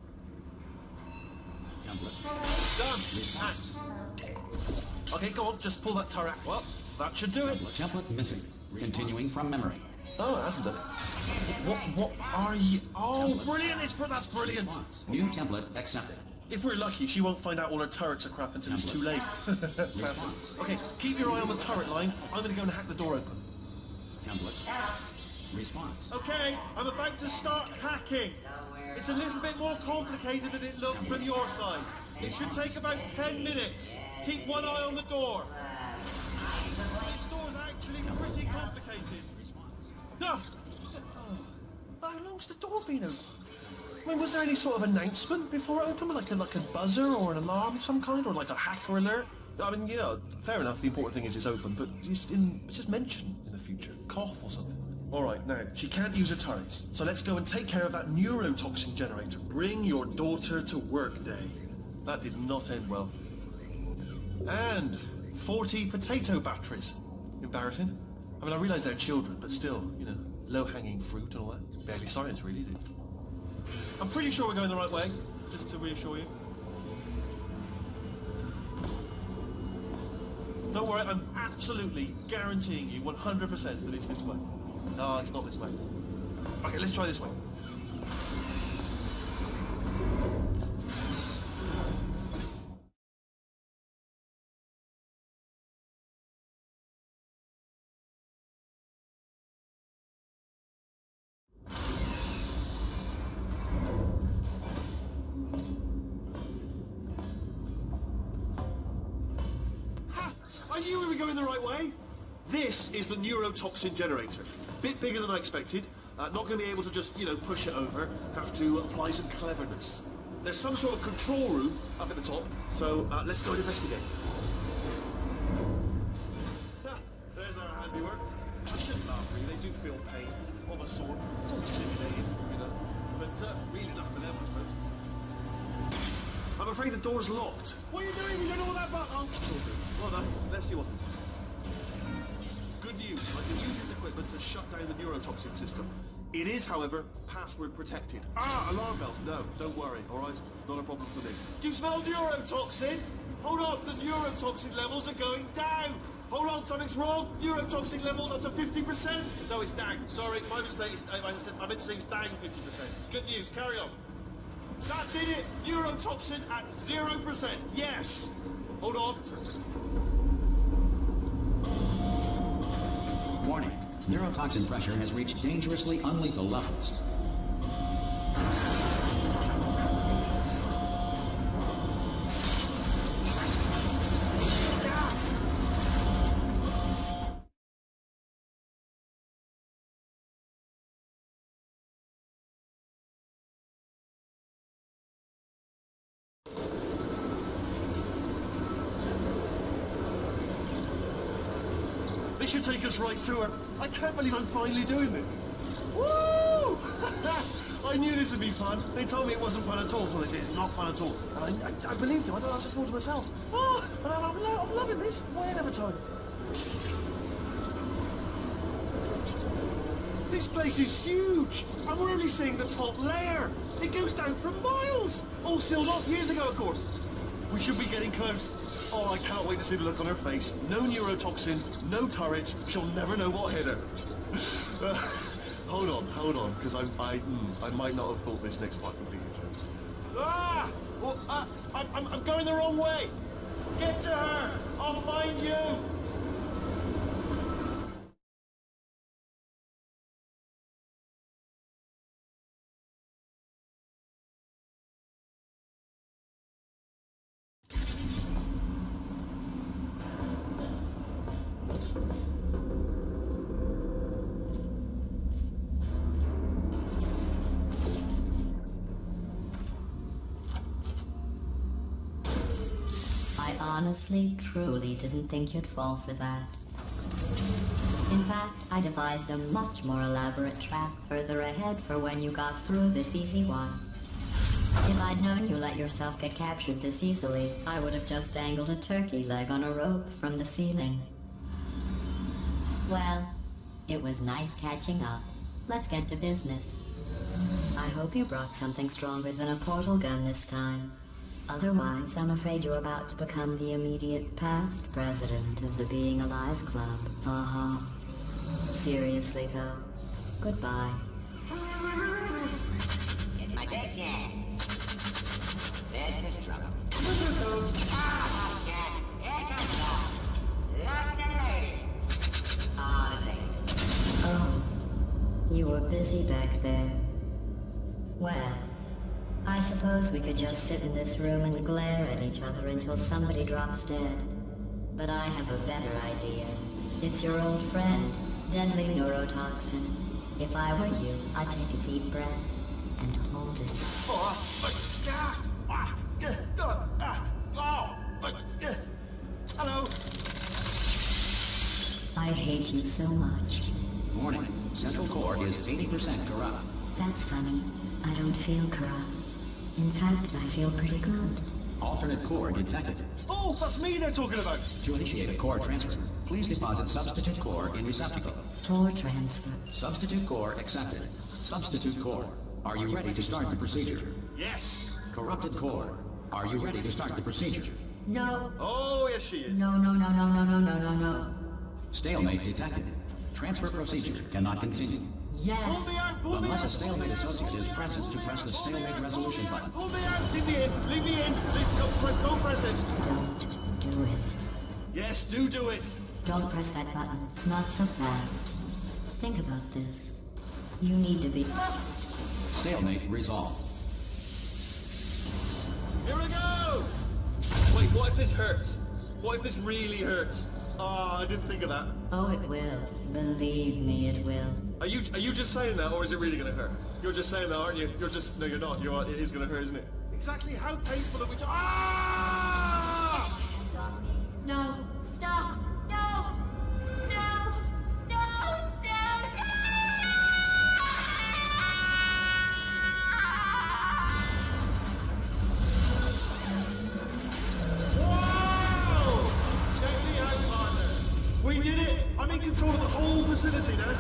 Template. Done! Response. Hacked. Okay, go on, just pull that turret. Well, that should do it. Template. Template missing. Continuing from memory. Oh, it hasn't done it. What, what are you... Oh, Template. brilliant! It's, that's brilliant! Response. New template accepted. If we're lucky, she won't find out all her turrets are crap until it's too late. Response. Okay, keep your eye on the turret line. I'm going to go and hack the door open. Template. Response. Okay, I'm about to start hacking. It's a little bit more complicated than it looked from your side. It should take about ten minutes. Keep one eye on the door. This door's actually pretty complicated. Ah! Oh, how long's the door been open? I mean, was there any sort of announcement before it opened? Like a, like a buzzer or an alarm of some kind? Or like a hacker alert? I mean, you know, fair enough, the important thing is it's open, but just, in, just mention in the future. Cough or something. Alright, now, she can't use her turrets, so let's go and take care of that neurotoxin generator. Bring your daughter to work day. That did not end well. And forty potato batteries. Embarrassing. I mean, I realise they're children, but still, you know, low-hanging fruit and all that. Barely science, really, is it? I'm pretty sure we're going the right way, just to reassure you. Don't worry, I'm absolutely guaranteeing you one hundred percent that it's this way. No, it's not this way. Okay, let's try this way. Ha! I knew we were going the right way. This is the neurotoxin generator. Bit bigger than I expected. Uh, not going to be able to just, you know, push it over. Have to apply some cleverness. there's some sort of control room up at the top, so uh, let's go and investigate. Ah, there's our handiwork. I shouldn't laugh, really. They do feel pain of a sort. It's all simulated, you know. But uh, really enough for them, I suppose. I'm afraid the door's locked. What are you doing? You don't know what that button... Oh, well done. Let's see what's inside. Good news. I can use this equipment to shut down the neurotoxin system. It is, however, password protected. Ah, alarm bells. No, don't worry, all right? Not a problem for me. Do you smell neurotoxin? Hold on, the neurotoxin levels are going down. Hold on, something's wrong. Neurotoxin levels up to fifty percent. No, it's down. Sorry, my mistake. It's, I, I meant to say it's down fifty percent. It's good news. Carry on. That did it. Neurotoxin at zero percent. Yes. Hold on. Warning. Neurotoxin pressure has reached dangerously unlethal levels. This should take us right to her. I can't believe I'm finally doing this. Woo! I knew this would be fun. They told me it wasn't fun at all, so they said it's not fun at all. And I, I, I believed them. I don't have to fool to myself. Oh, and I'm, I'm, lo I'm loving this. Whale of a time. This place is huge, and we're only seeing the top layer. It goes down for miles. All sealed off years ago, of course. We should be getting close. Oh, I can't wait to see the look on her face. No neurotoxin, no turret. She'll never know what hit her. uh, hold on, hold on, because I, I, mm, I might not have thought this next part completely through. Ah! Well, uh, I'm, I'm, I'm going the wrong way. Get to her. I'll find you. I honestly, truly didn't think you'd fall for that. In fact, I devised a much more elaborate trap further ahead for when you got through this easy one. If I'd known you let yourself get captured this easily, I would have just dangled a turkey leg on a rope from the ceiling. Well, it was nice catching up. Let's get to business. I hope you brought something stronger than a portal gun this time. Otherwise, I'm afraid you're about to become the immediate past president of the Being Alive Club. Uh-huh. Seriously, though. Goodbye. It's my big chance. This is trouble. Oh, God. Here comes the lovely lady. Oh, this ain't. Oh. You were busy back there. Well, I suppose we could just sit in this room and glare at each other until somebody drops dead. But I have a better idea. It's your old friend, deadly neurotoxin. If I were you, I'd take a deep breath and hold it. Oh, hello. I hate you so much. Warning. Central core is eighty percent corrupt. That's funny. I don't feel corrupt. In fact, I feel pretty good. Alternate core detected. Oh, that's me they're talking about. To initiate a core transfer, please deposit substitute core in receptacle. Core transfer. Substitute core accepted. Substitute core. Are you ready to start the procedure? Yes. Corrupted core. Are you ready to start the procedure? No. Oh, yes she is. No, no, no, no, no, no, no, no, no. Stalemate detected. Transfer procedure cannot continue. Yes. Pull me out, pull me Unless a out. stalemate associate is present to press the stalemate resolution button. Pull me out. Leave me in. Leave me in. Leave, go, press, go press it. Don't do it. Yes, do do it. Don't press that button. Not so fast. Think about this. You need to be... Stalemate resolved. Here we go. Wait, what if this hurts? What if this really hurts? Oh, I didn't think of that. Oh, it will. Believe me, it will. Are you are you just saying that, or is it really gonna hurt? You're just saying that, aren't you? You're just no, you're not. You're it is gonna hurt, isn't it? Exactly how painful are we to- Ah! No, stop! No! No! No! No! Whoa! Check me out, partner. We did it! I'm in control of the whole facility now.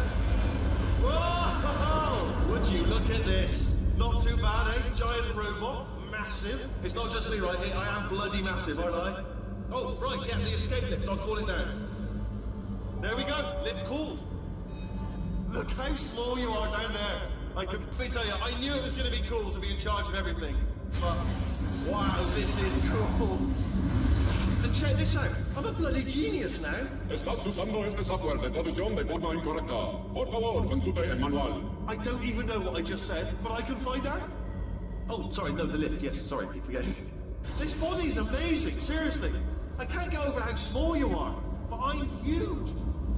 Whoa! Would you look at this? Not too bad, eh? Giant robot. Massive. It's not just me, right? I am bloody massive, aren't I? Oh, right, yeah, the escape lift. I'll call it down. There we go. Lift called. Look how small you are down there. I can let me tell you, I knew it was going to be cool to be in charge of everything. But, wow, this is cool. And check this out. I'm a bloody genius now. Estás usando este software de traducción de forma incorrecta. Por favor, consulte el manual. I don't even know what I just said, but I can find out. Oh, sorry, no, the lift. Yes, sorry, keep forgetting. This body's amazing, seriously. I can't get over how small you are, but I'm huge.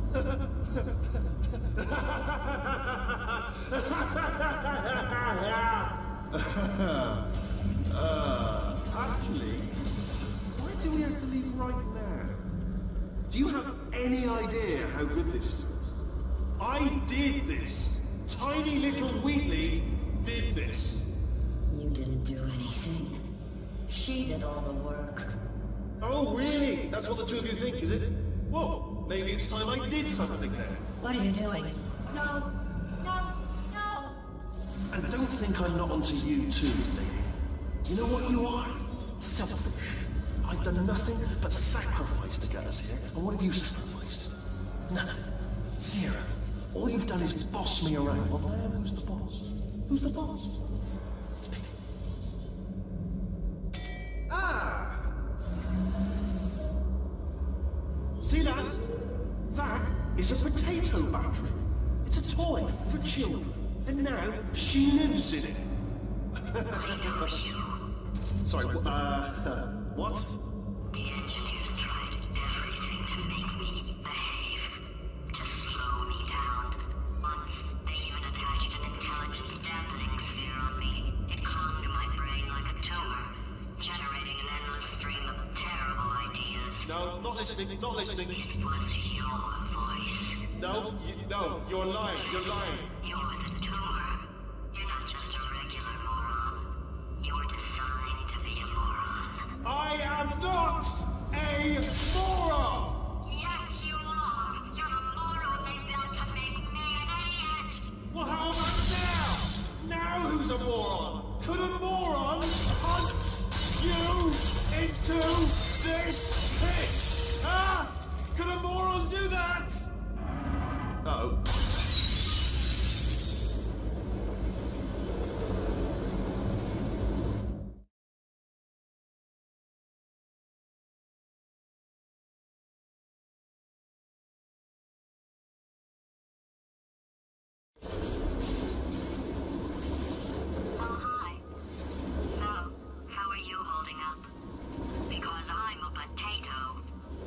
uh, actually, why do we have to leave right now? Do you have any idea how good this feels? I did this. Tiny little Wheatley did this. You didn't do anything. She did all the work. Oh, really? That's what the two of you think, is it? Well, maybe it's time I did something then. What are you doing? No! No! No! And don't think I'm not onto you too, lady. You know what you are? Selfish. I've done nothing but sacrifice to get us here. And what have you sacrificed? Nothing. Zero. All you've done is boss me around. Well, now who's the boss? Who's the boss? It's me. Ah! See that? That is a potato battery. It's a toy for children. And now she lives in it. Sorry, wh- uh, what? The engineers tried everything to make me behave, to slow me down. Once, they even attached an intelligence dampening sphere on me. It clung to my brain like a tumor, generating an endless stream of terrible ideas. No, not listening, not listening. It was your voice. No, you, no, you're lying, you're lying. You're the tumor. You're not just a regular moron. You're designed to be a moron. I am not a moron! Yes, you are. You're the moron they built to make me an idiot. Well, how about now? Now who's a moron? Could a moron punch you into this pit? Huh? Could a moron do that? Uh-oh. Oh, hi. So, how are you holding up? Because I'm a potato.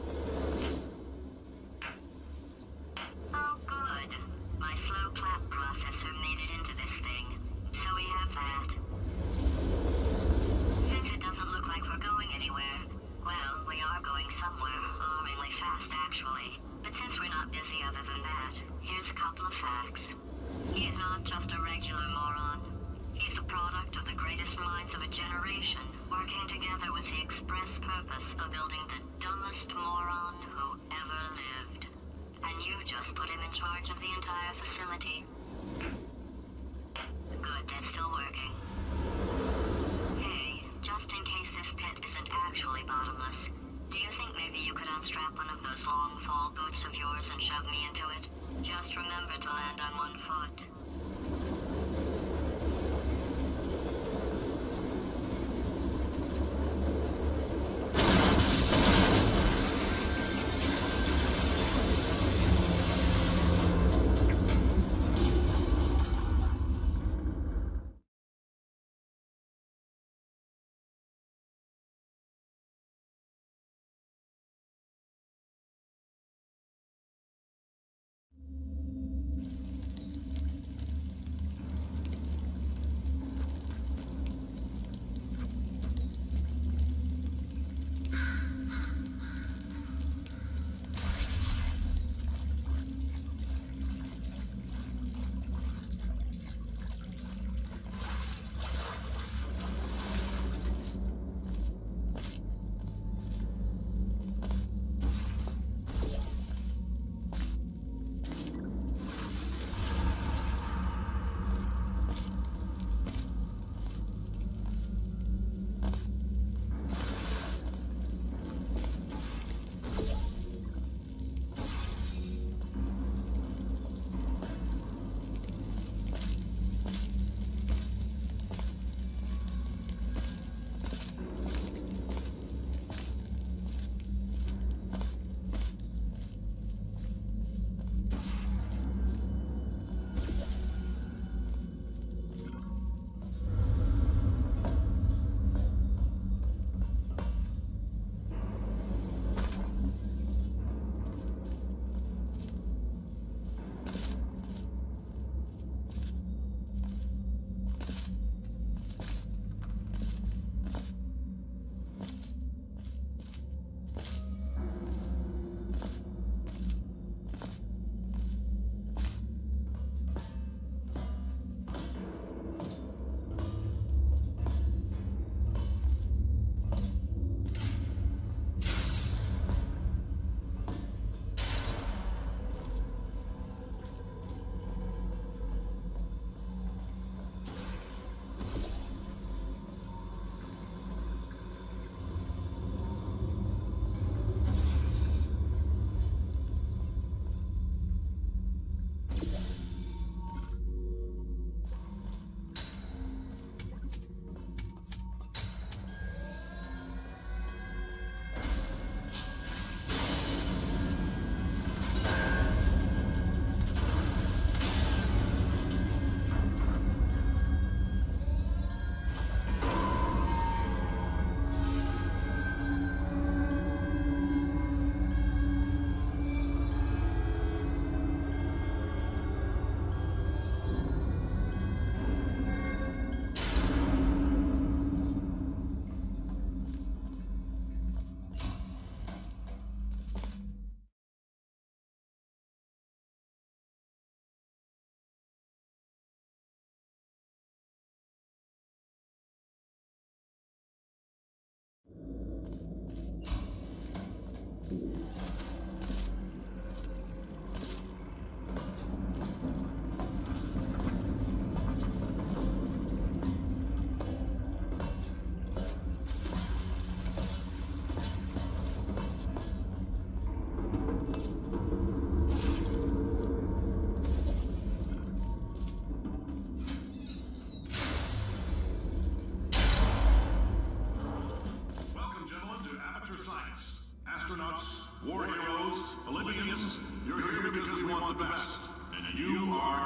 Oh, good. My slow clap processor made it into this thing. So we have that. Since it doesn't look like we're going anywhere, well, we are going somewhere, alarmingly fast, actually. But since we're not busy other than that, here's a couple of facts. He's not just a regular moron. He's the product of the greatest minds of a generation, working together with the express purpose of building the dumbest moron who ever lived. And you just put him in charge of the entire facility. Good, that's still working. Hey, just in case this pit isn't actually bottomless, do you think maybe you could unstrap one of those long fall boots of yours and shove me into it? Just remember to land on one foot.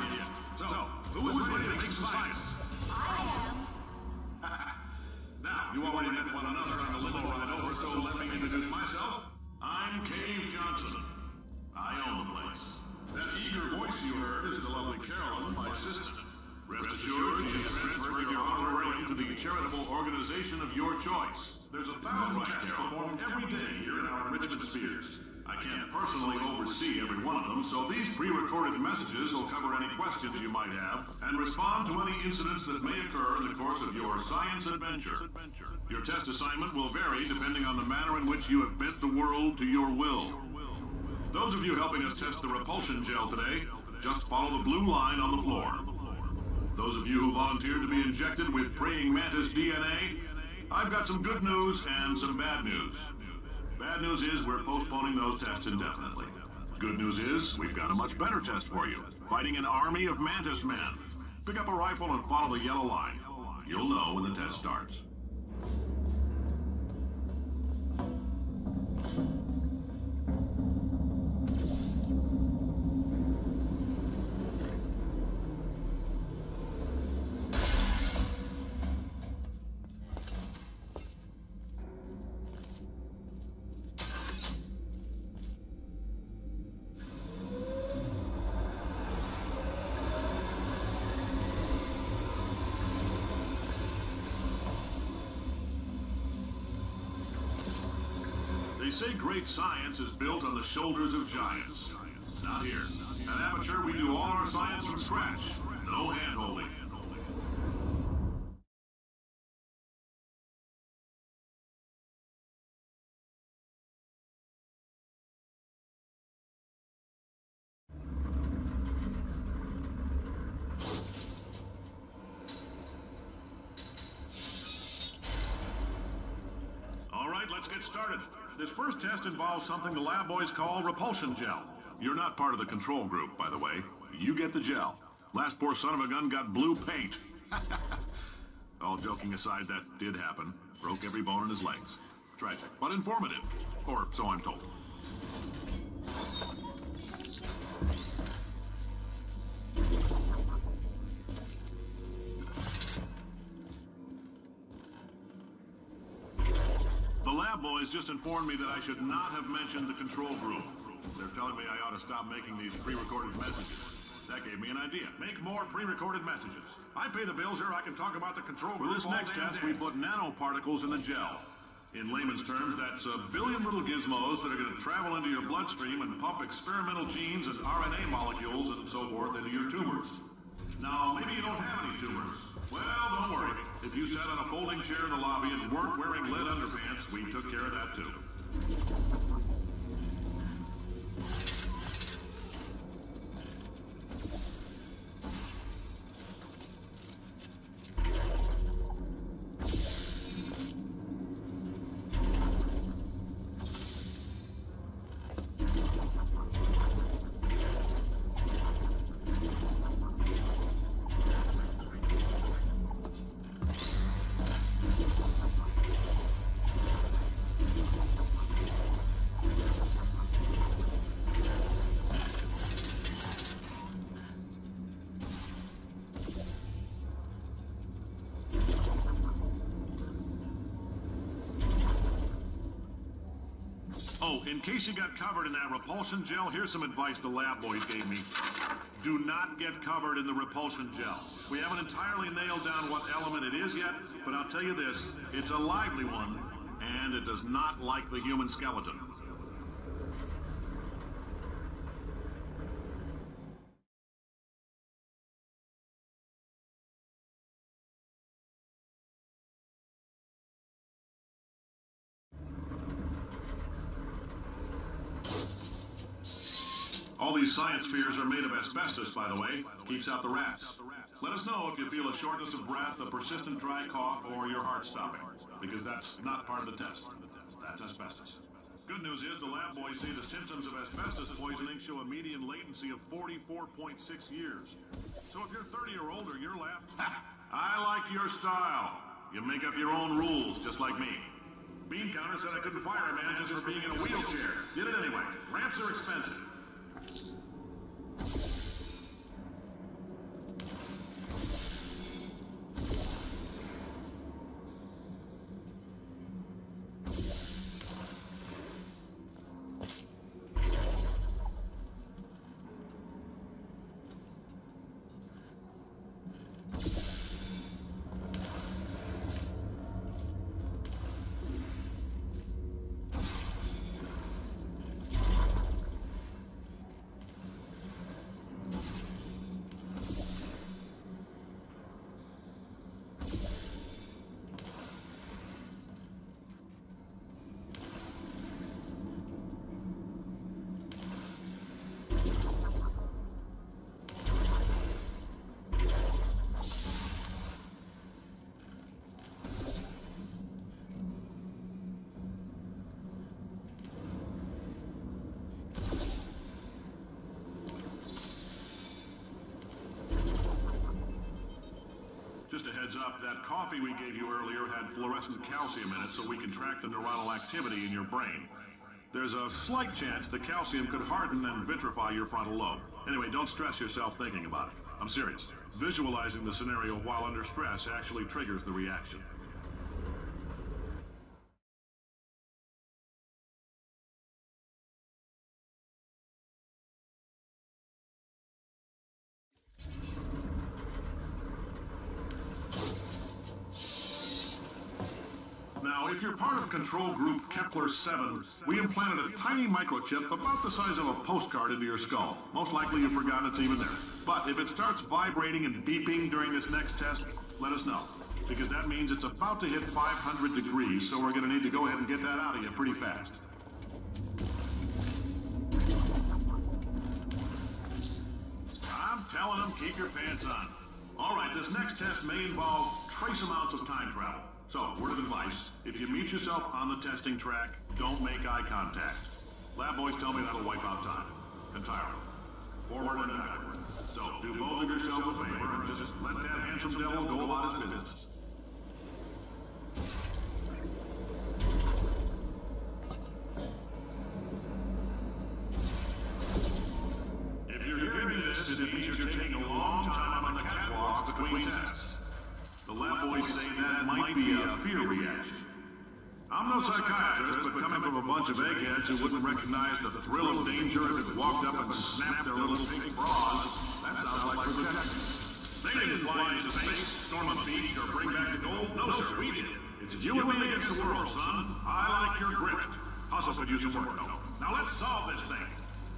yet. So, who is ready to make some science? I am. Now, you already met one another on the limo ride over, so let me introduce myself. I'm Cave Johnson. I own the place. That eager voice you heard is the lovely Carolyn, my assistant. Rest assured, she has transferred your honorarium to the charitable organization of your choice. There's a thousand tests performed every day here in our enrichment spheres. I can't personally oversee every one of them, so these pre-recorded messages will cover any questions you might have and respond to any incidents that may occur in the course of your science adventure. Your test assignment will vary depending on the manner in which you have bent the world to your will. Those of you helping us test the repulsion gel today, just follow the blue line on the floor. Those of you who volunteered to be injected with praying mantis D N A, I've got some good news and some bad news. Bad news is we're postponing those tests indefinitely. Good news is we've got a much better test for you. Fighting an army of mantis men. Pick up a rifle and follow the yellow line. You'll know when the test starts. They say great science is built on the shoulders of giants. Not here. At Aperture, we do all our science from scratch. No hand-holding. All right, let's get started. This first test involves something the lab boys call repulsion gel. You're not part of the control group, by the way. You get the gel. Last poor son of a gun got blue paint. All joking aside, that did happen. Broke every bone in his legs. Tragic, but informative. Or so I'm told. The lab boys just informed me that I should not have mentioned the control group. They're telling me I ought to stop making these pre-recorded messages. That gave me an idea. Make more pre-recorded messages. I pay the bills here, I can talk about the control group. For this next test, we put nanoparticles in the gel. In layman's terms, that's a billion little gizmos that are going to travel into your bloodstream and pump experimental genes and R N A molecules and so forth into your tumors. Now, maybe you don't have any tumors. Well, don't worry. If you sat on a folding chair in the lobby and weren't wearing lead underpants, we took care of that too. Oh, in case you got covered in that repulsion gel, here's some advice the lab boys gave me. Do not get covered in the repulsion gel. We haven't entirely nailed down what element it is yet, but I'll tell you this, it's a lively one, and it does not like the human skeleton. All these science spheres are made of asbestos, by the way. Keeps out the rats. Let us know if you feel a shortness of breath, a persistent dry cough, or your heart stopping, because that's not part of the test. That's asbestos. Good news is the lab boys say the symptoms of asbestos poisoning show a median latency of forty-four point six years. So if you're thirty or older, you're left. I like your style. You make up your own rules, just like me. Bean Counter said I couldn't fire a man just for being in a wheelchair. Did it anyway. Ramps are expensive. Heads up, that coffee we gave you earlier had fluorescent calcium in it so we can track the neuronal activity in your brain. There's a slight chance the calcium could harden and vitrify your frontal lobe. Anyway, don't stress yourself thinking about it. I'm serious. Visualizing the scenario while under stress actually triggers the reaction. Now, if you're part of Control Group Kepler seven, we implanted a tiny microchip about the size of a postcard into your skull. Most likely you've forgotten it's even there. But if it starts vibrating and beeping during this next test, let us know. Because that means it's about to hit five hundred degrees, so we're going to need to go ahead and get that out of you pretty fast. I'm telling them, keep your pants on. All right, this next test may involve trace amounts of time travel. So, word of advice, if you meet yourself on the testing track, don't make eye contact. Lab boys tell me that'll wipe out time. Entirely. Forward and backward. So, do both of yourself a favor and just let that handsome devil go about his business. If you're hearing this, it means you're taking a long time on the catwalk between tests. The lab boys say that might be a fear reaction. I'm no psychiatrist, but coming from a bunch of eggheads who wouldn't recognize the thrill of danger if it walked up and snapped their little pink bras, that sounds like protection. They didn't fly into space, storm a beach, or bring back the gold. No, sir, we did. It's you and me against the world, son. I like your grit. Hustle could use some work, though. Now let's solve this thing.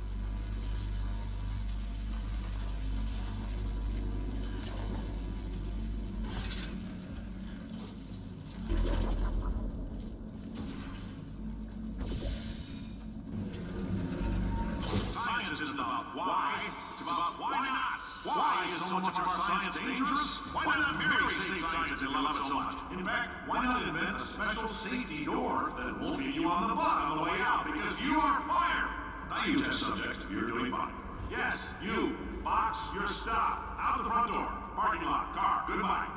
Science isn't about why, it's about why not. Why is so much of our science dangerous? Why not marry safe science and love it so much? In fact, why not invent a special safety door that won't get you on the butt on the way out because you are fired? Now you test subject, you're doing fine. Yes, you. Box, your stop. Out the front door. Parking lot, car, goodbye.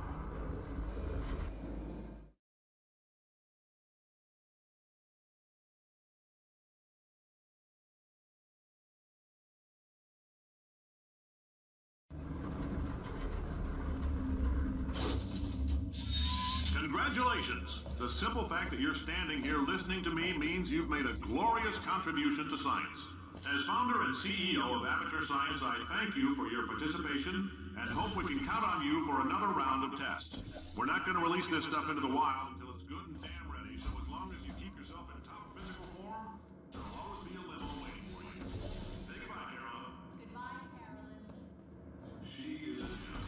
Congratulations! The simple fact that you're standing here listening to me means you've made a glorious contribution to science. As founder and C E O of Aperture Science, I thank you for your participation and hope we can count on you for another round of tests. We're not going to release this stuff into the wild until it's good and damn ready, so as long as you keep yourself in top physical form, there'll always be a limo waiting for you. Say goodbye, Carolyn. Goodbye, Carolyn. She is a gem.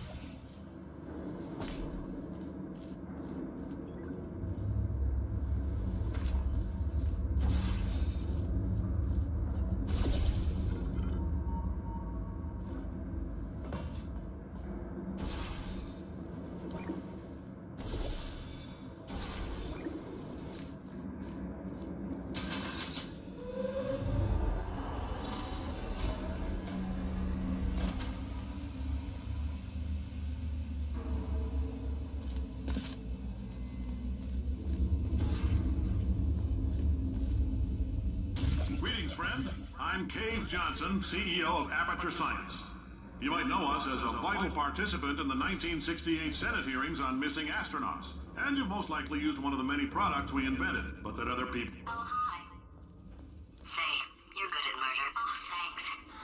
I'm Cave Johnson, C E O of Aperture Science. You might know us as a vital participant in the nineteen sixty-eight Senate hearings on missing astronauts. And you've most likely used one of the many products we invented, but that other people... Oh, hi. Say, you're good at murder. Oh, thanks.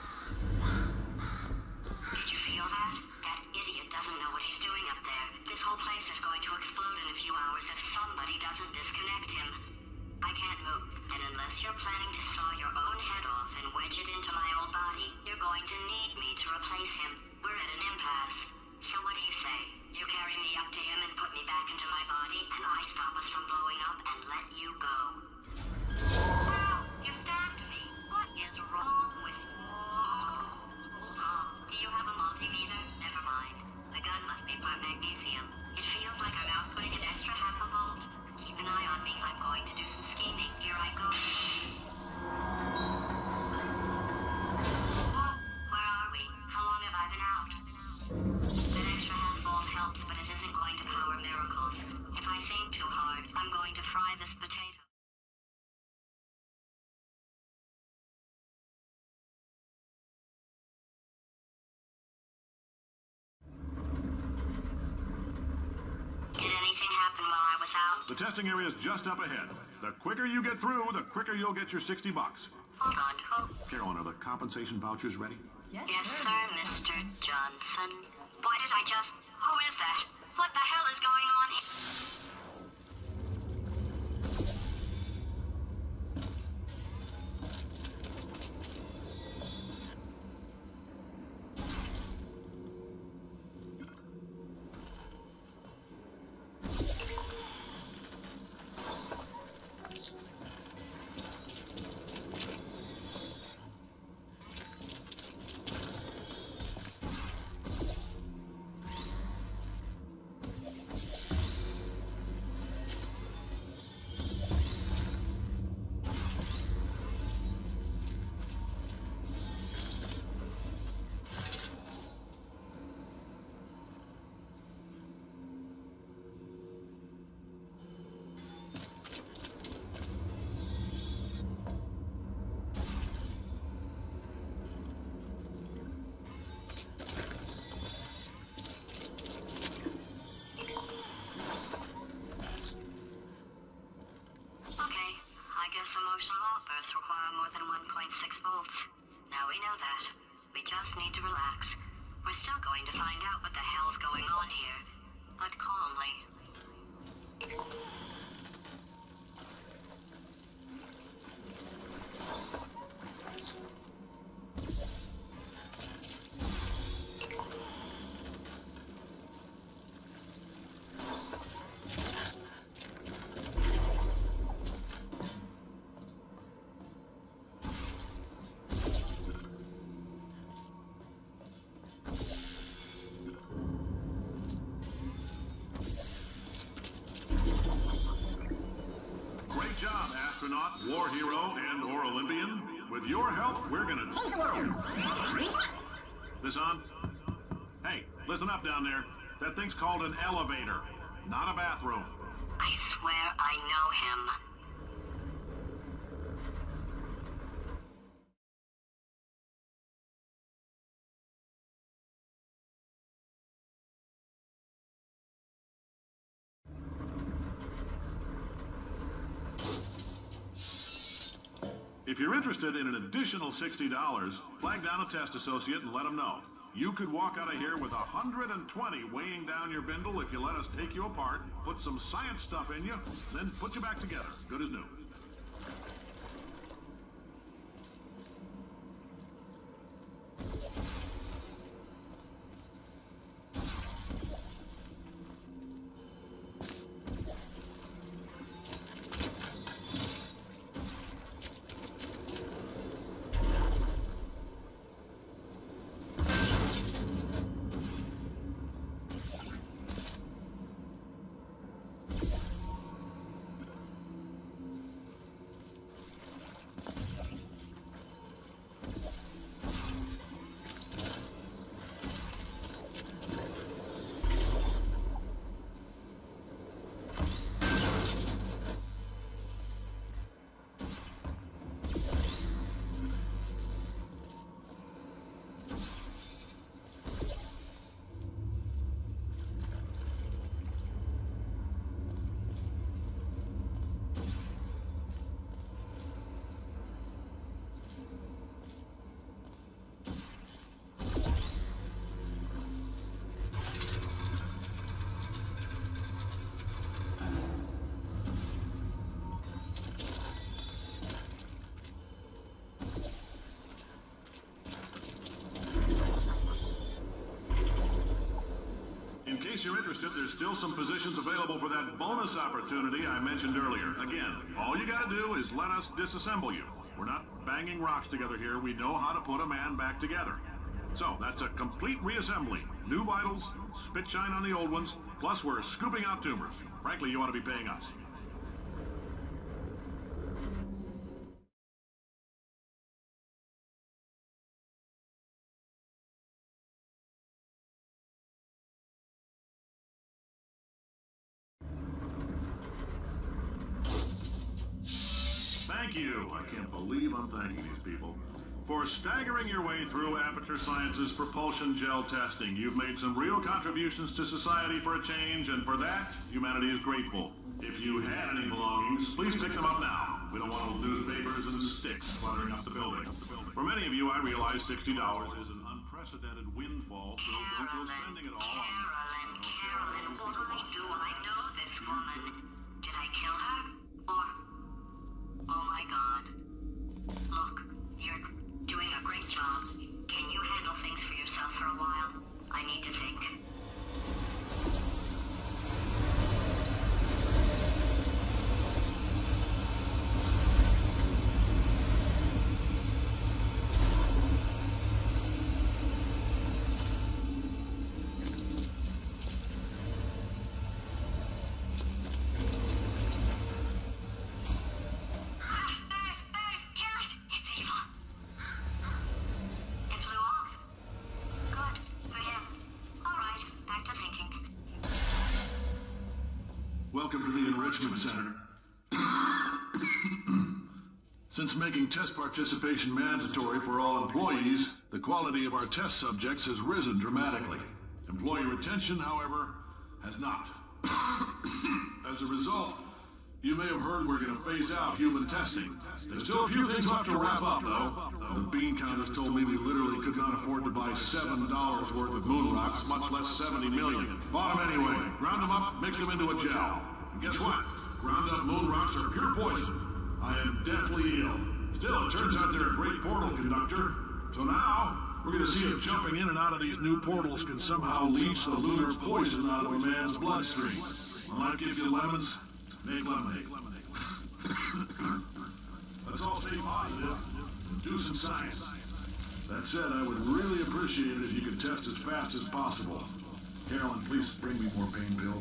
Did you feel that? That idiot doesn't know what he's doing up there. This whole place is going to explode in a few hours if somebody doesn't disconnect him. I can't move, and unless you're planning to saw your own head off and wedge it into my old body, you're going to need me to replace him. We're at an impasse. So what do you say? You carry me up to him and put me back into my body, and I stop us from blowing up and let you go. Ow! You stabbed me! What is wrong with you? Hold on. Do you have a multimeter? Never mind. The gun must be part magnesium. It feels like I'm outputting an extra half a volt. Keep an eye on me. I'm going to do some scheming. Here I go. Oh, where are we? How long have I been out? That extra half volt helped. helps, but it isn't going to power miracles. If I think too hard, I'm going to fry this potato. Did anything happen while I was out? The testing area is just up ahead. The quicker you get through, the quicker you'll get your sixty bucks. Hold on. Oh. Carolyn, are the compensation vouchers ready? Yes, sir, Mister Johnson. Why did I just... Who is that? What the hell is going on here? Emotional outbursts require more than one point six volts. Now we know that. We just need to relax. We're still going to find out what the hell's going on here, but calmly. Astronaut, war hero, and or Olympian. With your help, we're gonna take the world. This on? Hey, listen up down there. That thing's called an elevator, not a bathroom. I swear I know him. If you're interested in an additional sixty dollars, flag down a test associate and let them know. You could walk out of here with one hundred twenty weighing down your bindle if you let us take you apart, put some science stuff in you, then put you back together, good as new. In case you're interested, there's still some positions available for that bonus opportunity I mentioned earlier. Again, all you gotta do is let us disassemble you. We're not banging rocks together here. We know how to put a man back together. So, that's a complete reassembly. New vitals, spit shine on the old ones, plus we're scooping out tumors. Frankly, you ought to be paying us. you. I can't believe I'm thanking these people. For staggering your way through Aperture Science's propulsion gel testing. You've made some real contributions to society for a change, and for that, humanity is grateful. If you had any belongings, please pick them up now. We don't want old newspapers and sticks cluttering up the building. For many of you, I realize sixty dollars is an unprecedented windfall, so don't go spending it all on... Carolyn, Carolyn, why do I know this woman? Did I kill her? Or... Oh my God. Look, you're doing a great job. Can you handle things for yourself for a while? I need to think. Welcome to the Enrichment Center. Since making test participation mandatory for all employees, the quality of our test subjects has risen dramatically. Employee retention, however, has not. As a result, you may have heard we're going to phase out human testing. There's still a few things left to wrap up, though. The bean counters told me we literally could not afford to buy seven dollars worth of moon rocks, much less seventy million. Bought them anyway. Ground them up, mixed them into a gel. And guess what? Ground up moon rocks are pure poison. I am deathly ill. Still, it turns out they're a great portal conductor. So now, we're going to see if jumping in and out of these new portals can somehow leach the lunar poison out of a man's bloodstream. When life gives you lemons, make lemonade. Let's all stay positive and do some science. That said, I would really appreciate it if you could test as fast as possible. Carolyn, please bring me more pain pills.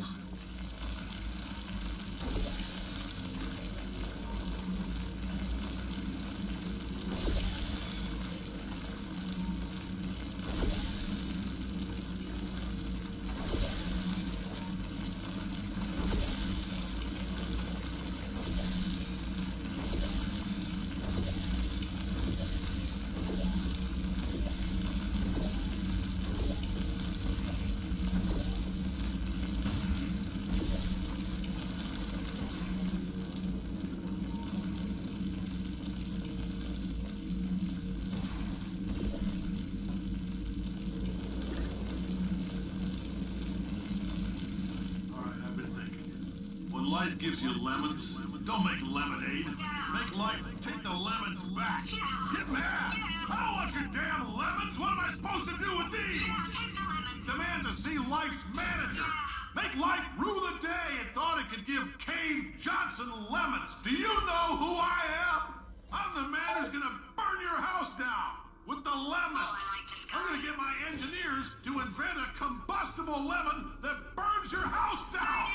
Life gives you lemons. Don't make lemonade. Make life take the lemons back. Get mad! I don't want your damn lemons! What am I supposed to do with these? Demand to see life's manager. Make life rue the day it thought it could give Cave Johnson lemons. Do you know who I am? I'm the man who's gonna burn your house down with the lemon. I'm gonna get my engineers to invent a combustible lemon that burns your house down.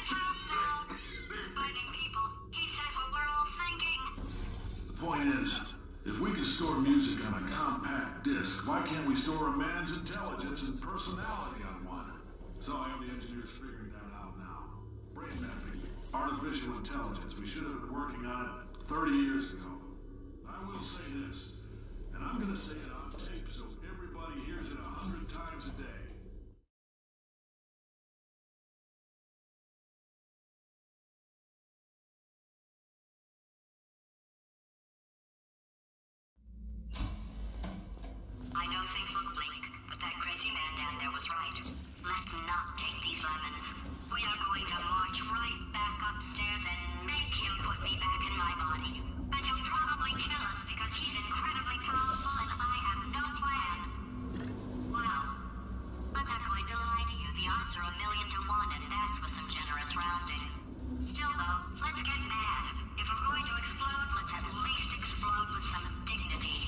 The point is, if we can store music on a compact disc, why can't we store a man's intelligence and personality on one? So I have the engineers figuring that out now. Brain mapping, artificial intelligence. We should have been working on it thirty years ago. I will say this, and I'm going to say it on tape so everybody hears it a hundred times a day. I know things look bleak, but that crazy man down there was right. Let's not take these lemons. We are going to march right back upstairs and make him put me back in my body. And he'll probably kill us because he's incredibly powerful and I have no plan. Well, I'm not going to lie to you. The odds are a million to one, and that's with some generous rounding. Still, though, let's get mad. If we're going to explode, let's at least explode with some dignity.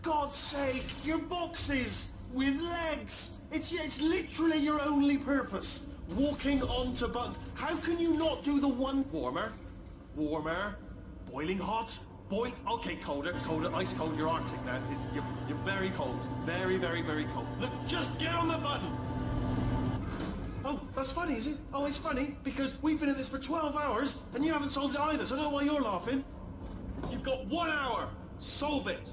God's sake, your boxes with legs. It's it's literally your only purpose. Walking onto buttons. How can you not do the one warmer, warmer, boiling hot, boil? Okay, colder, colder, ice cold. You're Arctic now. It's, you're you're very cold, very very very cold. Look, just get on the button. Oh, that's funny, is it? Oh, it's funny because we've been at this for twelve hours and you haven't solved it either. So I don't know why you're laughing. You've got one hour. Solve it.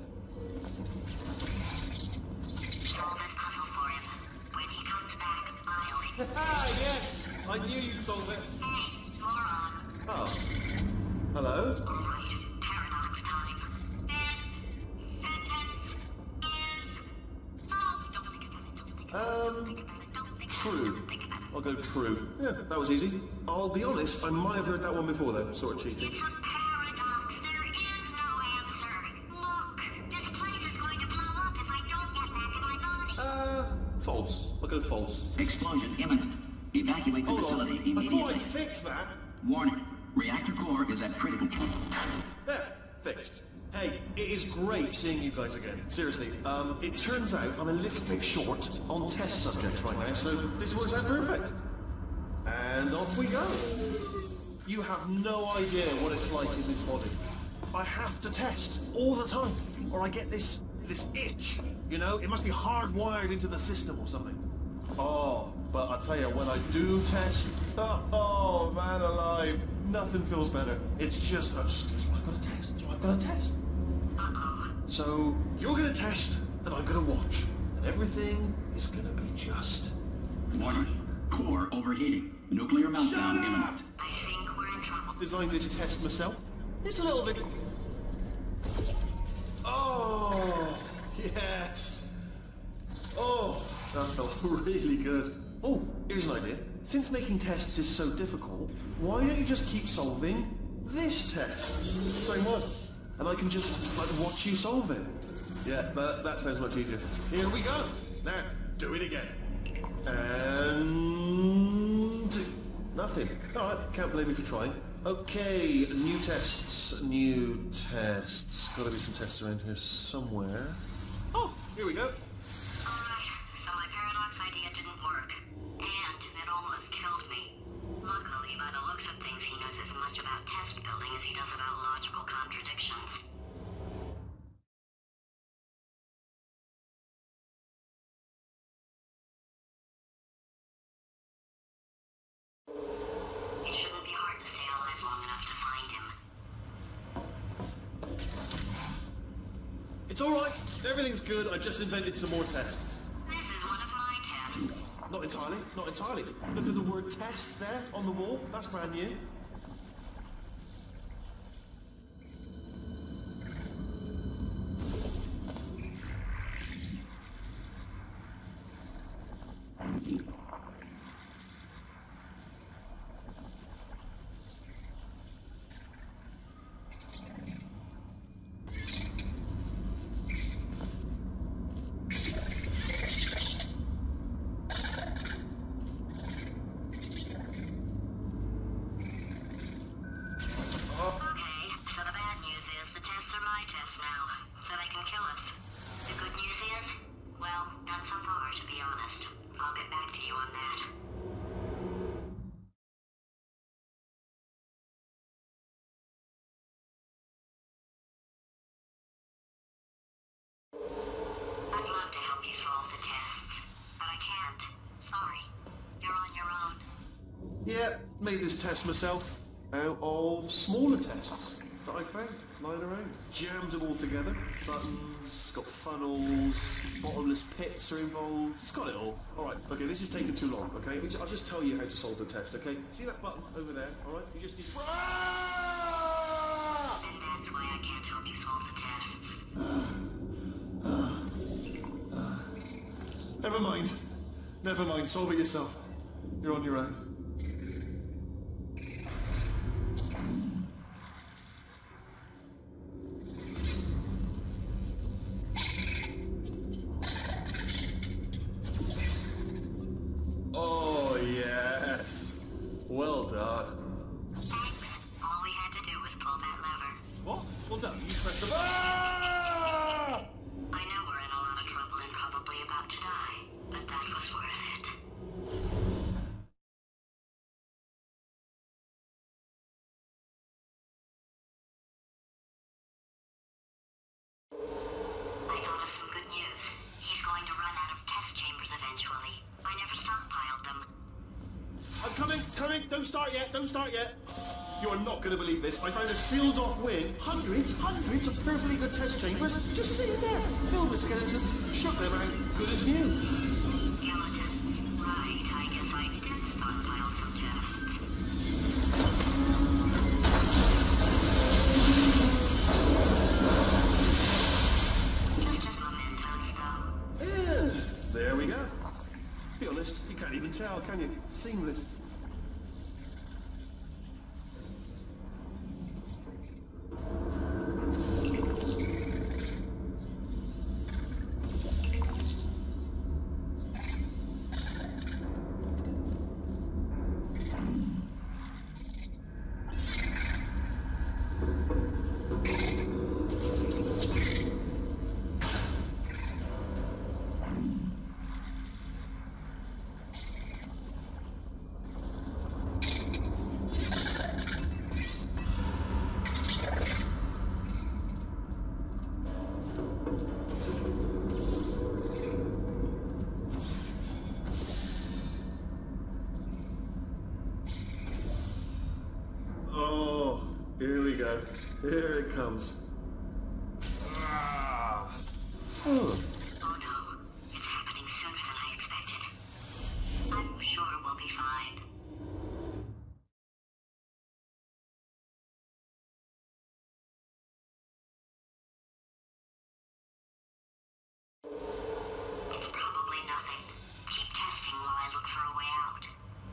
Solve this puzzle for him. When he comes back, I'll... Ah, yes! I knew you'd solve it. Hey, moron. Oh. Hello? All right, paradox time. This sentence is false. Don't think about it. Don't think about it. Um, Don't think about it. Don't think about it. true. Don't think about it. I'll go true. Yeah, that was easy. I'll be honest, I might have heard that one before though, sort of cheating. It's a paradox. There is no answer. Look, this place is going to blow up if I don't get back in my body. Uh, false. I'll go false. Explosion imminent. Evacuate the Hold facility on. Before I immediately. fix that... Warning. Reactor core is at critical point. There, fixed. Hey, it is great seeing you guys again. Seriously, um, it turns out I'm a little bit short on test subjects right now, so this works out perfect. And off we go. You have no idea what it's like in this body. I have to test all the time, or I get this this itch. You know, it must be hardwired into the system or something. Oh, but I tell you, when I do test, oh, oh man alive, nothing feels better. It's just, I just I've got to test. I've got to test. Uh-oh. So you're gonna test, and I'm gonna watch, and everything is gonna be just. Warning. Core overheating. Nuclear meltdown Shut up! imminent. I think we're in trouble. Designed this test myself. It's a little bit. Oh yes. Oh, that felt really good. Oh, here's an idea. Since making tests is so difficult, why don't you just keep solving this test? Same one. And I can just, like, watch you solve it. Yeah, that, that sounds much easier. Here we go. Now, do it again. And... nothing. Alright, can't blame me for trying. Okay, new tests, new tests. Gotta be some tests around here somewhere. Oh, here we go. Alright, so my paradox idea didn't work. And it almost killed me. Luckily, by the looks of things, he knows as much about test building as he does about logical contradictions. It shouldn't be hard to stay alive long enough to find him. It's alright. Everything's good. I just invented some more tests. This is one of my tests. Not entirely. Not entirely. Look at the word test there on the wall. That's brand new. I'd love to help you solve the tests, but I can't. Sorry. You're on your own. Yeah, made this test myself out of smaller tests that I found lying around. Jammed them all together. Buttons, got funnels, bottomless pits are involved. It's got it all. Alright, okay, this is taking too long, okay? I'll just tell you how to solve the test, okay? See that button over there, alright? You just need... Ah! And that's why I can't help you solve the tests. Never mind. Never mind. Solve it yourself. You're on your own. Oh, yes. Well done. Thanks. All we had to do was pull that lever. What? Well done. You press the... Ah! I but that was worth it. I got us some good news. He's going to run out of test chambers eventually. I never stockpiled them. I'm coming, coming. Don't start yet, don't start yet. You are not going to believe this. I found a sealed-off wing. Hundreds, hundreds of perfectly good test chambers just sitting there, filled with skeletons. Shut them out, good as new. Skeletons. Right, I guess I did stockpile some tests. Just as mementos, though. And there we go. Be honest, you can't even tell, can you? Seamless. Here we go. Here it comes. Ah. Oh. Oh no, it's happening sooner than I expected. I'm sure we'll be fine. It's probably nothing. Keep testing while I look for a way out.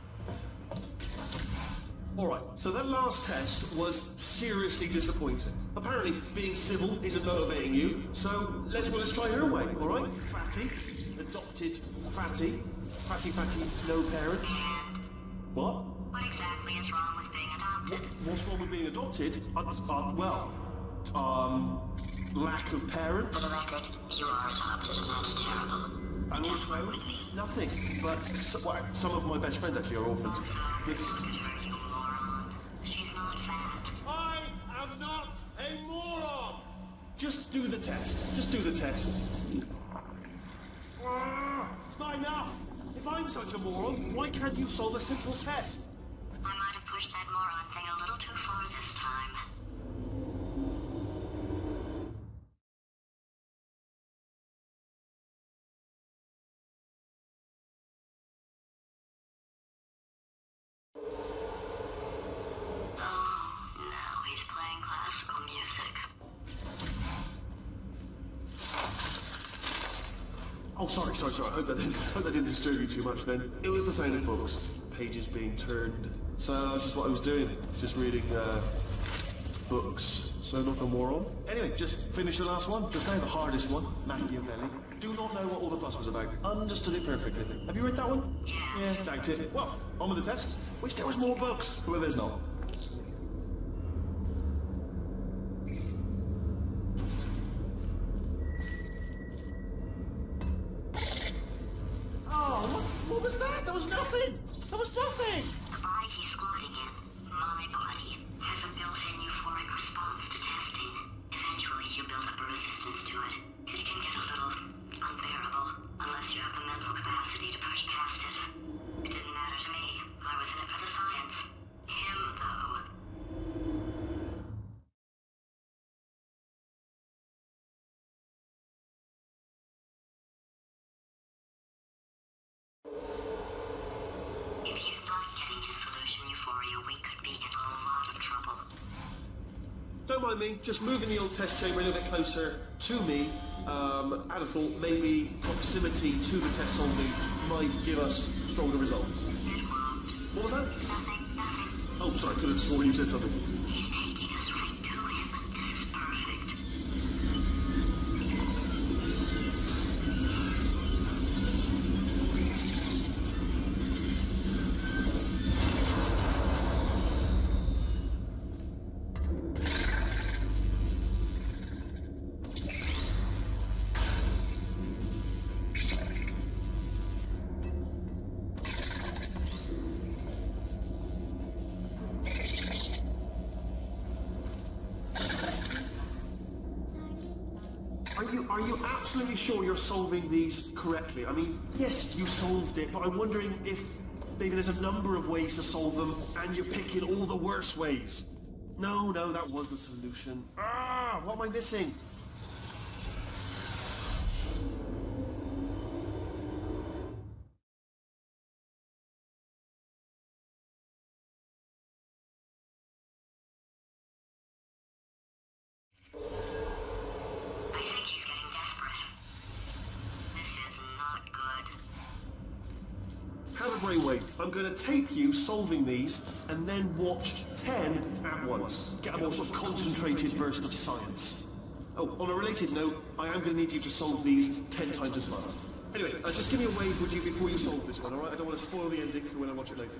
Alright, so that last test was seriously disappointing. Apparently, being civil isn't motivating you, so let's well, let's try her way, alright? Fatty, adopted Fatty, Fatty Fatty, no parents. And What? what exactly is wrong with being adopted? What's wrong with being adopted? Uh, uh, well, um, lack of parents. For the record, you are adopted and that's terrible. And also, nothing. But s- well, some of my best friends actually are orphans. But, You moron. She's not fat. I am not a moron! Just do the test. Just do the test. Ah, it's not enough. If I'm such a moron, why can't you solve a simple test? I might have pushed that moron thing a little too far this time. Oh, now he's playing classical music. Oh, sorry, sorry, sorry. I hope that didn't, hope that didn't disturb you too much then. It was the sound of books. Pages being turned. So that's just what I was doing. Just reading, uh, books. So not a moron. Anyway, just finish the last one. Just now, the hardest one. Machiavelli. Do not know what all the fuss was about. Understood it perfectly. Have you read that one? Yes. Yeah, doubt it. Well, on with the test. Wish there was more books. Well, there's not. Oh, what, what was that? That was nothing. That was nothing. The body he's squatting in, my body, has a built-in euphoric response to testing. Eventually, you build up a resistance to it. It can get a little unbearable, unless you have the mental capacity to push past it. It didn't matter to me. I was in it for the science. Him, though. If he's not getting his solution euphoria, we could be in a lot of trouble. Don't mind me, just moving the old test chamber a little bit closer to me. Um, I'd have thought maybe proximity to the test solving might give us stronger results. What was that? Nothing, nothing. Oh, sorry, I could have sworn you said something. He's taking us right to him. This is perfect. are you absolutely sure you're solving these correctly? I mean, yes, you solved it, but I'm wondering if maybe there's a number of ways to solve them, and you're picking all the worst ways. No, no, that was the solution. Ah, what am I missing? Brainwave. I'm going to tape you solving these, and then watch ten at once. Get a more sort of concentrated burst of science. Oh, on a related note, I am going to need you to solve these ten times as fast. Anyway, uh, just give me a wave, would you, before you solve this one, alright? I don't want to spoil the ending for when I watch it later.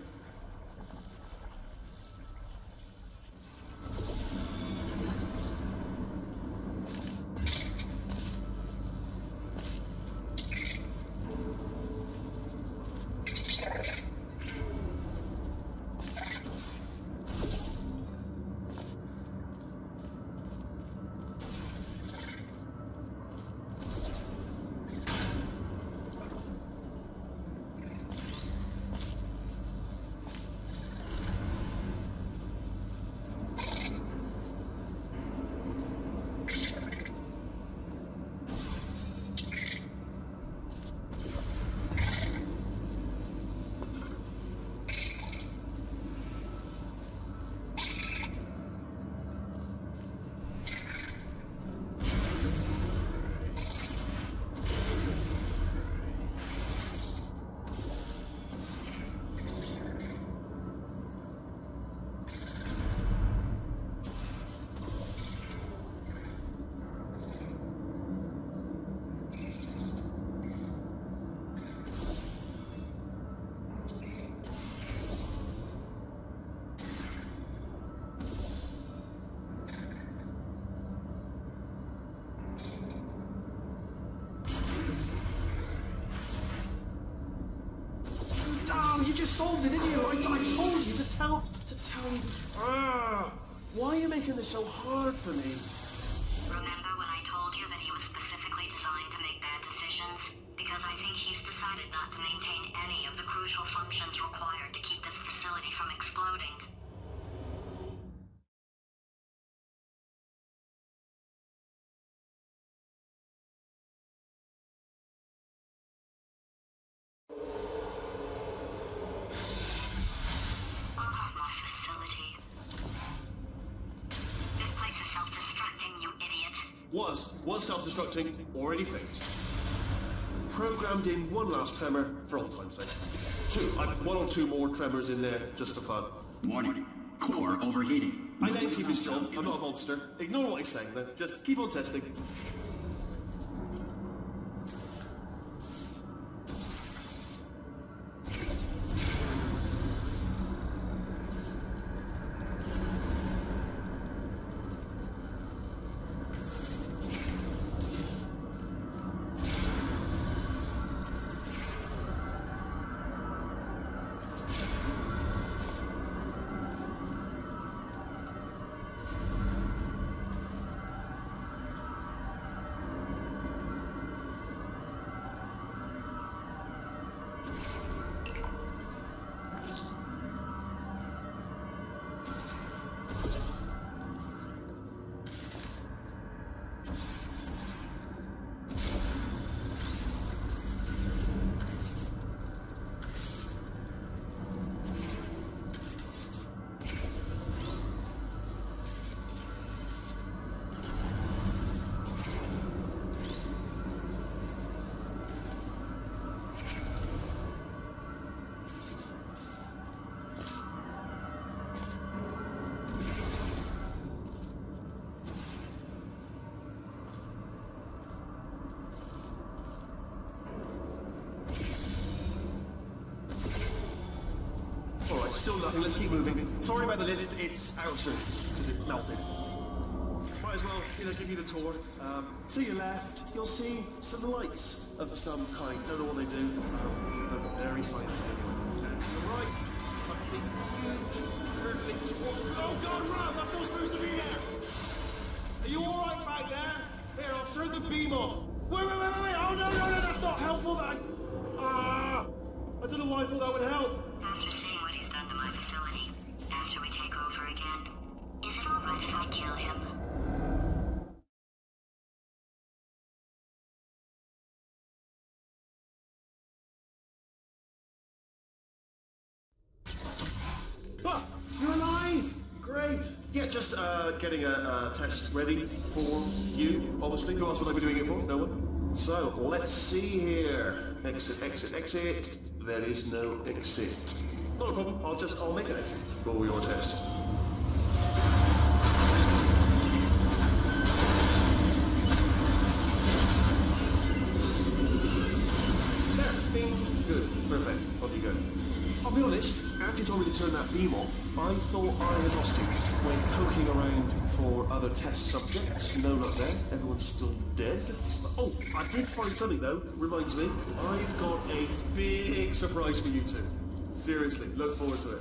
You just solved it, didn't you? I, I told you to tell, to tell me. Ah, why are you making this so hard for me? Remember when I told you that he was specifically designed to make bad decisions? Because I think he's decided not to maintain any of the crucial functions required to keep this facility from exploding. Was, was self-destructing, already fixed. Programmed in one last tremor for old time's sake. Two, uh, one or two more tremors in there, just for fun. Warning. Core overheating. I let him keep his job, I'm not a monster. Ignore what he's saying then, just keep on testing. Still nothing, let's keep moving. Sorry about the lift, it's out soon, because it melted. Might as well, you know, give you the tour. Um, to your left, you'll see some lights of some kind. Don't know what they do, um, but very scientific. And to the right, something huge, hurtling toward... Oh God, Ram, that's not supposed to be there! Are you alright back there? Here, I'll turn the beam off. Wait, wait, wait, wait, wait! Oh, no, no, no, that's not helpful, that... Ah! I don't know why I thought that would help. After seeing what he's done to my facility, after we take over again, is it alright if I kill him? Ah! You're alive! Great! Yeah, just uh, getting a uh, test ready for you, obviously. Who else would I be doing it for? No one? So, let's see here. Exit, exit, exit. There is no exit. Not a problem. I'll just, I'll make an exit for your test. There, bing. Good. Perfect. Off you go. I'll be honest, after you told me to turn that beam off, I thought I had lost you. When poking around for other test subjects, no luck there. Everyone's still dead. Oh, I did find something though. Reminds me, I've got a big surprise for you two. Seriously, look forward to it.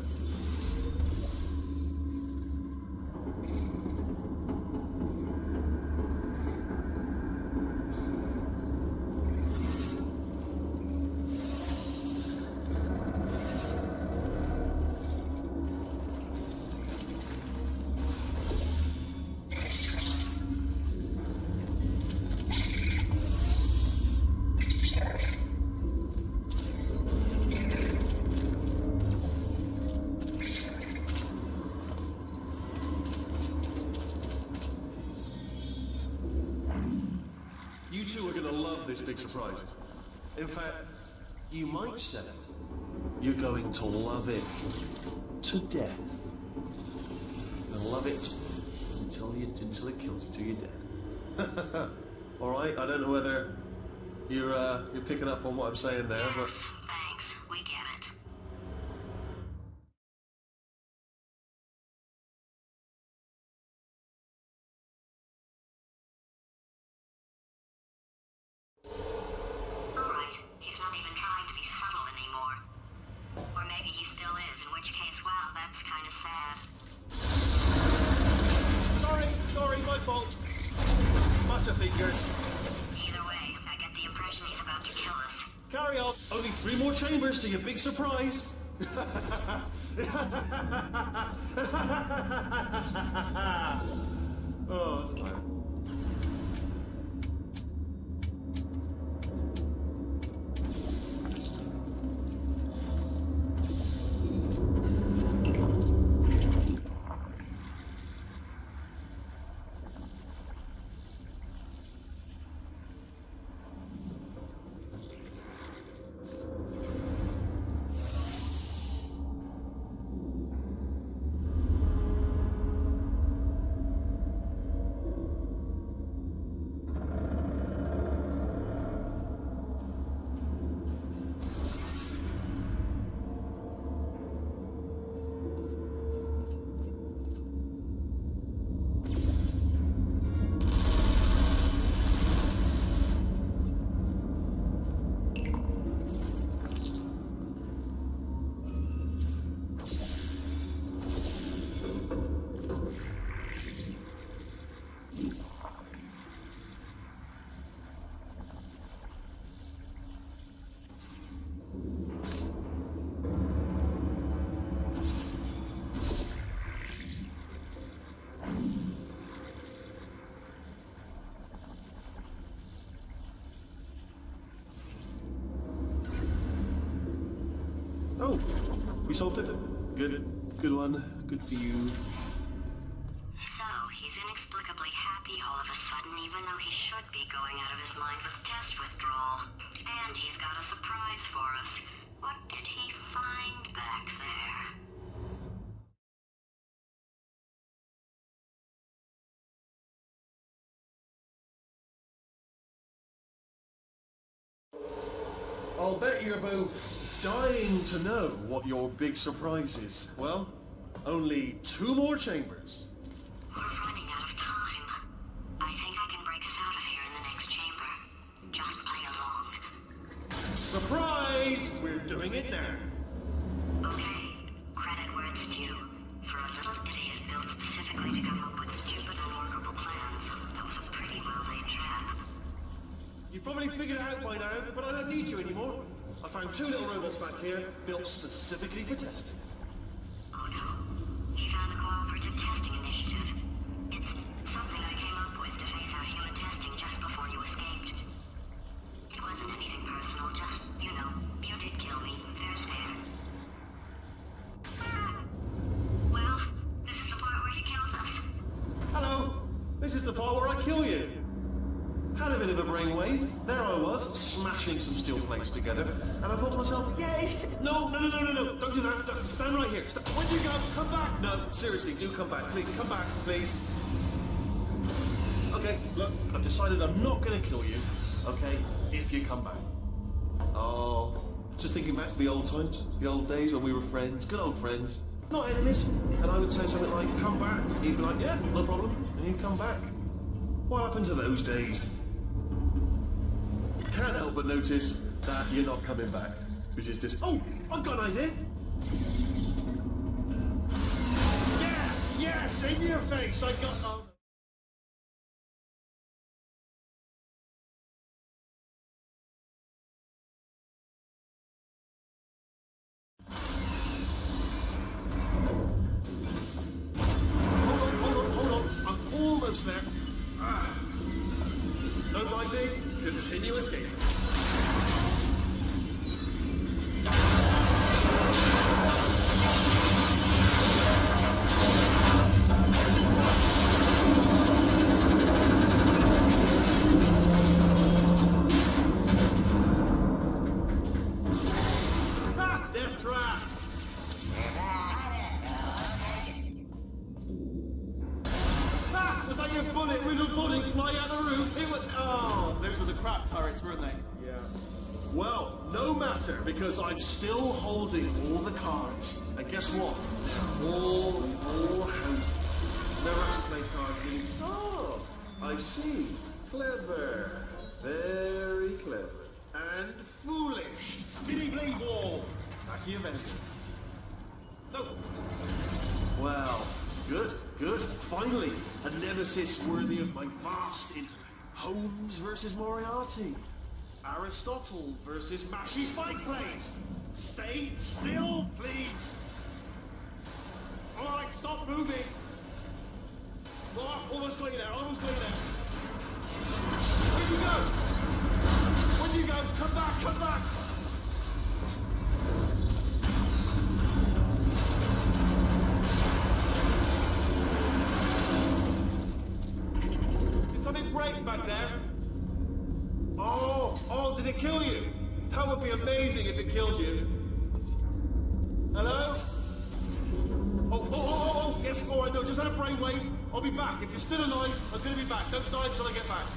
You two are going to love this big surprise. In fact, you might say you're going to love it to death. And love it until you until it kills you till you're dead. All right. I don't know whether you're uh, you're picking up on what I'm saying there, but Yes, thanks. We get it. Alright, he's not even trying to be subtle anymore. Or maybe he still is, in which case, wow, that's kind of sad. sorry, sorry, my fault. Butterfingers. Either way, I get the impression he's about to kill us. Carry on. Only three more chambers to your big surprise. Oh, that's tired. Oh, we solved it. Good. Good one. Good for you. So, he's inexplicably happy all of a sudden, even though he should be going out of his mind with test withdrawal. And he's got a surprise for us. What did he find back there? I'll bet you're both dying to know what your big surprise is. Well, only two more chambers. We're running out of time. I think I can break us out of here in the next chamber. Just play along. Surprise! We're doing it now. Okay, credit where it's due. For a little idiot built specifically to come up with stupid, unworkable plans, that was a pretty well-laid trap. You've probably figured it out by now, but I don't need you anymore. I found two little robots back here, built specifically for testing. Oh no. You found the Cooperative Testing Initiative. It's something I came up with to phase out human testing just before you escaped. It wasn't anything personal, just, you know, you did kill me. Fair's fair. Well, this is the part where he kills us. Hello! This is the part where I kill you. Had a bit of a brainwave. There I was, smashing some steel plates together, and I thought to myself, yes! No, no, no, no, no, no! Don't do that! Don't, stand right here! Stand. Where'd you go? Come back! No, seriously, do come back, please. Come back, please. Okay, look, I've decided I'm not going to kill you, okay, if you come back. Oh, just thinking back to the old times, the old days when we were friends, good old friends, not enemies. And I would say something like, come back. He'd be like, yeah, no problem. And he'd come back. What happened to those days? Can't help but notice that you're not coming back, which is just, oh, I've got an idea. Yes, yes, in your face, I got, oh. Hold on, hold on, hold on, I'm almost there. Ah. Don't mind me. Continue escaping. Ah, death trap! Ah, was that your bullet? Riddled bullet fly out the roof? It was. Oh, those were the crap turrets, weren't they? Yeah. Well, no matter, because I'm still holding all the cards. And guess what? They're all, all housed. Never actually played cards, really. Oh, I see. Clever. Very clever. And foolish. Spinny blade wall. Machiavelli. No. Well, good, good. Finally, a nemesis worthy of my vast intellect. Holmes versus Moriarty. Aristotle versus Mashy Spike Plates. Stay still, please. All right, stop moving. Oh, almost got you there, almost got you there. Where'd you go? Where'd you go? Come back, come back. Did something break back there? Oh, oh, did it kill you? That would be amazing if it killed you. Hello? Oh, oh, oh, oh, oh, yes, all right, no, just had a brainwave. I'll be back. If you're still alive, I'm going to be back. Don't die until I get back.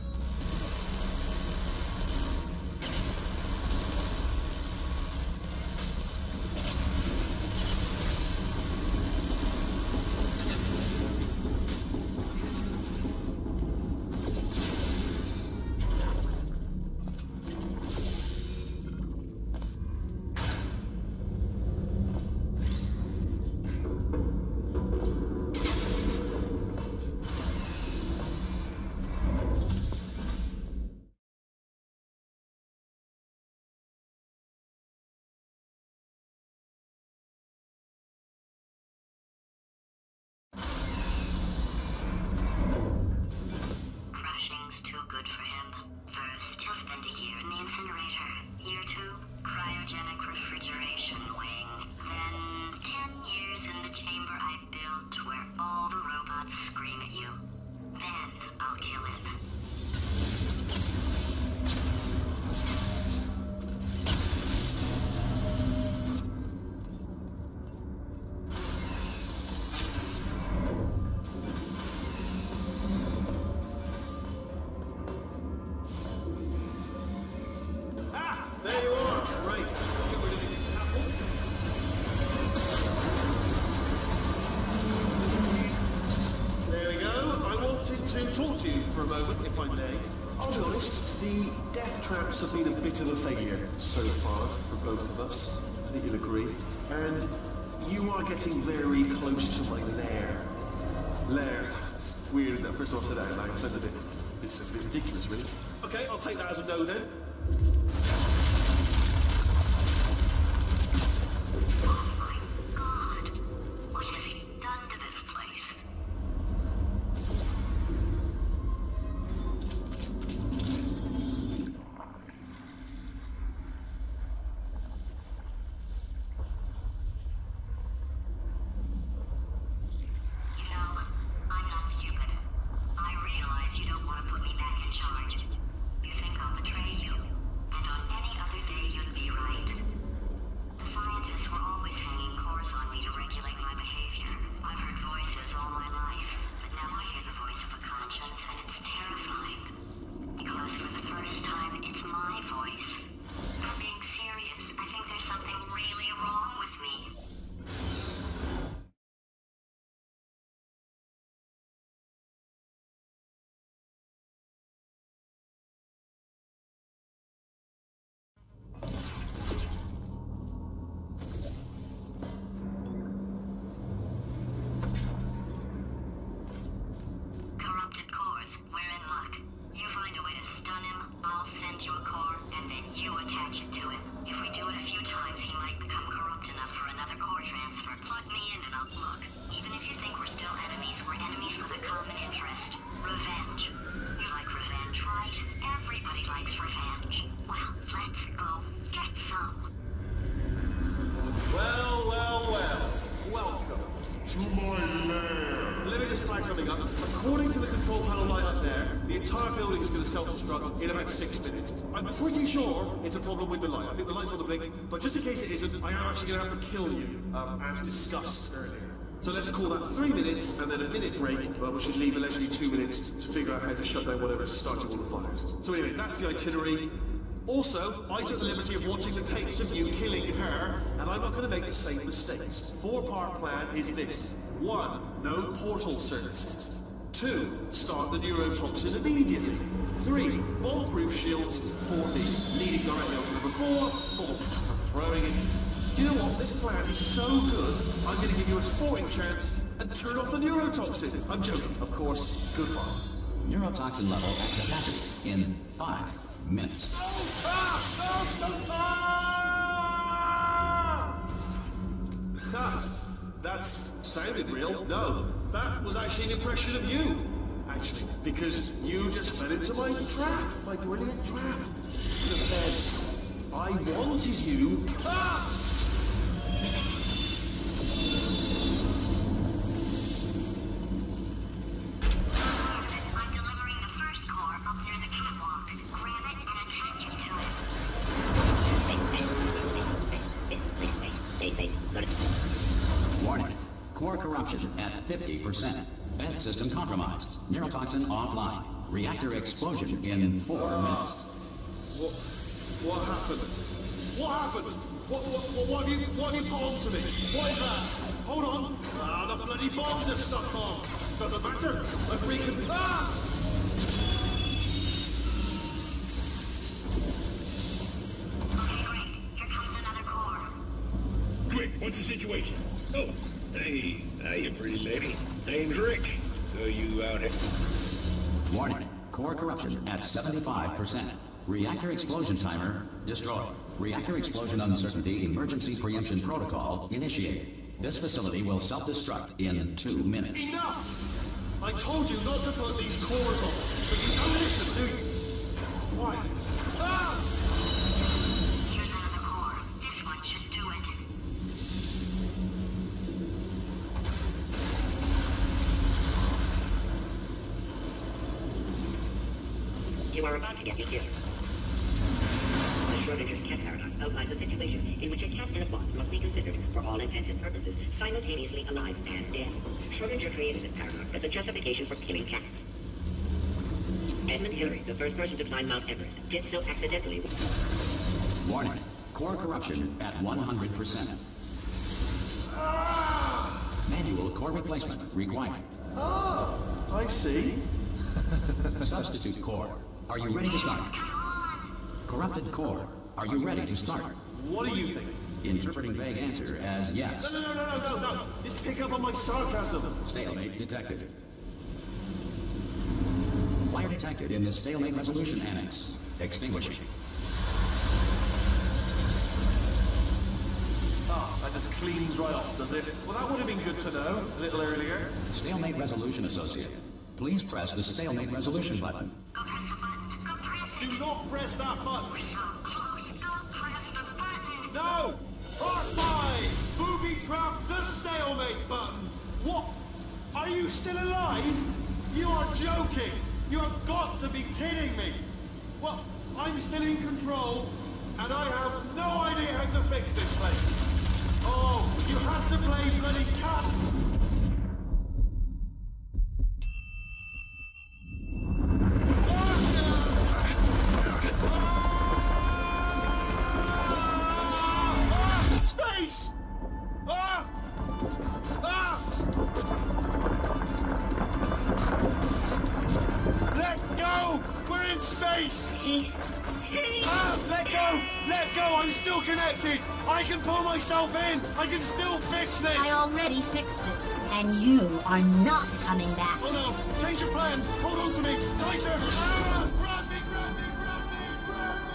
Too good for him. First, he'll spend a year in the incinerator. Year two, cryogenic refrigeration wing. Then, ten years in the chamber I built where all the robots scream at you. Then, I'll kill him. For a moment, if I may. I'll be honest, the death traps have been a bit of a failure so far for both of us. I think you'll agree. And you are getting very close to my lair. Lair. It's weird that first off today, like, it sounds a bit, it's a bit ridiculous, really. Okay, I'll take that as a no then. Oh my god. What has he done to this place? You know, I'm not stupid. I realize you don't want to put me back in charge. You think I'll betray you. And on any other day, you'd be right. The scientists were always hanging cores on me to regulate my behavior. I've heard voices all my life, but now I hear the voice of a conscience, and it's terrifying. Because for the first time, it's my voice. I'm being serious. I think there's something really wrong with me. Corrupted cores, we're in luck. You find a way to stun him, I'll send you a core, and then you attach it to him. If we do it a few times, he might become corrupt enough for another core transfer. Plug me in and I'll look. Even if you think we're still enemies, we're enemies with a common interest. Revenge. You like revenge, right? Everybody likes revenge. Well, let's go get some. Well, well, well. Welcome. To my lair. Let me just flag something up. According to the control panel light up there, the entire building is going to self-destruct in about six minutes. I'm pretty sure it's a problem with the light. I think the light's on the blink, but just in case it isn't, I am actually going to have to kill you, um, as discussed earlier. So let's call that three minutes and then a minute break, but we should leave allegedly two minutes to figure out how to shut down whatever's starting all the fires. So anyway, that's the itinerary. Also, I took the liberty of watching the tapes of you killing her, and I'm not going to make the same mistakes. Four-part plan is this. One, no portal services. Two, start the neurotoxin immediately. Three, bomb-proof shields for me, leading directly onto number four. Four, throwing it. You know what? This plan is so good, I'm going to give you a sporting chance and turn off the neurotoxin. I'm joking, of course. Goodbye. Neurotoxin level at capacity in five minutes. Ha! That's sounded real. No, that was actually an impression of you. Actually, because you just fell into my trap, my brilliant trap. Just said, I wanted you. Ah! I'm delivering the first core up near the catwalk. Grab it and attach it to it. Space, space, space, space, space, space, space. Warning. Core corruption at fifty percent. Vent system compromised. Neurotoxin offline. Reactor explosion in four minutes. What, what happened? What happened? What, what, what, what have you, what have you put onto me? What is that? Hold on. Ah, the bloody bombs are stuck on. Doesn't matter. I've recon- Ah! Okay, great. Here comes another core. Quick, what's the situation? Oh, hey, hiya, pretty lady. Name's Rick. So you out here? Warning. Core corruption at seventy-five percent. Reactor explosion timer destroyed. Reactor explosion uncertainty emergency preemption protocol initiated. This facility will self-destruct in two minutes. Enough! I told you not to put these cores on, but you don't listen, do you? Quiet. Ah! Here's another core. This one should do it. You are about to get me killed. The Schrodinger's cat paradox outlines a situation in which a cat in a box must be considered, for all intents and purposes, simultaneously alive and dead. Schrodinger created this paradox as a justification for killing cats. Edmund Hillary, the first person to climb Mount Everest, did so accidentally. Warning. Core corruption at one hundred percent. Manual core replacement required. Ah, I see. Substitute core. Are you ready to start? Corrupted core. Are you ready to start? What do you think? Interpreting vague answer as yes. No, no, no, no, no, no, no. Just pick up on my sarcasm. Stalemate detected. Fire detected in the stalemate resolution annex. Extinguishing. Ah, that just cleans right off, does it? Well, that would have been good to know a little earlier. Stalemate resolution associate. Please press the stalemate resolution button. Go press the button. Go press it. Do not press that button. We're so close. Go press the button. No! Part five! Booby trap the stalemate button! What? Are you still alive? You are joking! You have got to be kidding me! Well, I'm still in control, and I have no idea how to fix this place. Oh, you had to play bloody cat! Space! Ah! Ah! Let go! We're in space! Please. Please. Ah! Let go! Let go! I'm still connected! I can pull myself in! I can still fix this! I already fixed it, and you are not coming back. Oh no! Change your plans! Hold on to me! Tighter! Ah! Grab me! Grab me! Grab me! Grab me!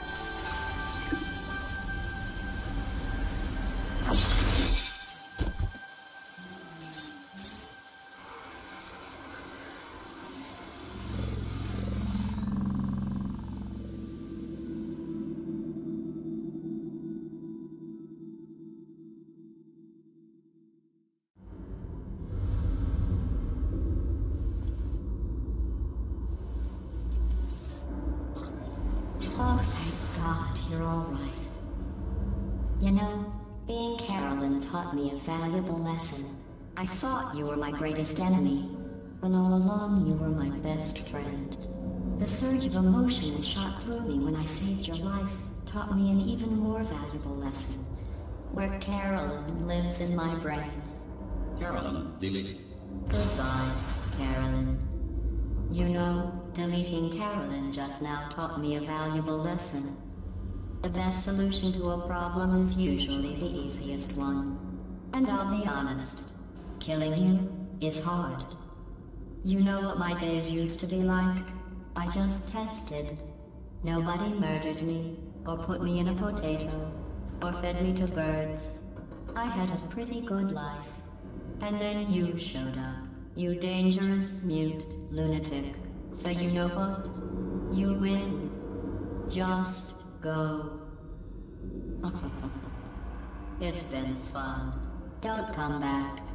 Oh, thank God, you're all right. You know, being Carolyn taught me a valuable lesson. I thought you were my greatest enemy, when all along you were my best friend. The surge of emotion that shot through me when I saved your life taught me an even more valuable lesson, where Carolyn lives in my brain. Carolyn, delete. Goodbye, Carolyn. You know, deleting Carolyn just now taught me a valuable lesson. The best solution to a problem is usually the easiest one. And I'll be honest, killing you is hard. You know what my days used to be like? I just tested. Nobody murdered me, or put me in a potato, or fed me to birds. I had a pretty good life. And then you showed up. You dangerous, mute lunatic. So you know what? You win. Just go. It's been fun. Don't come back.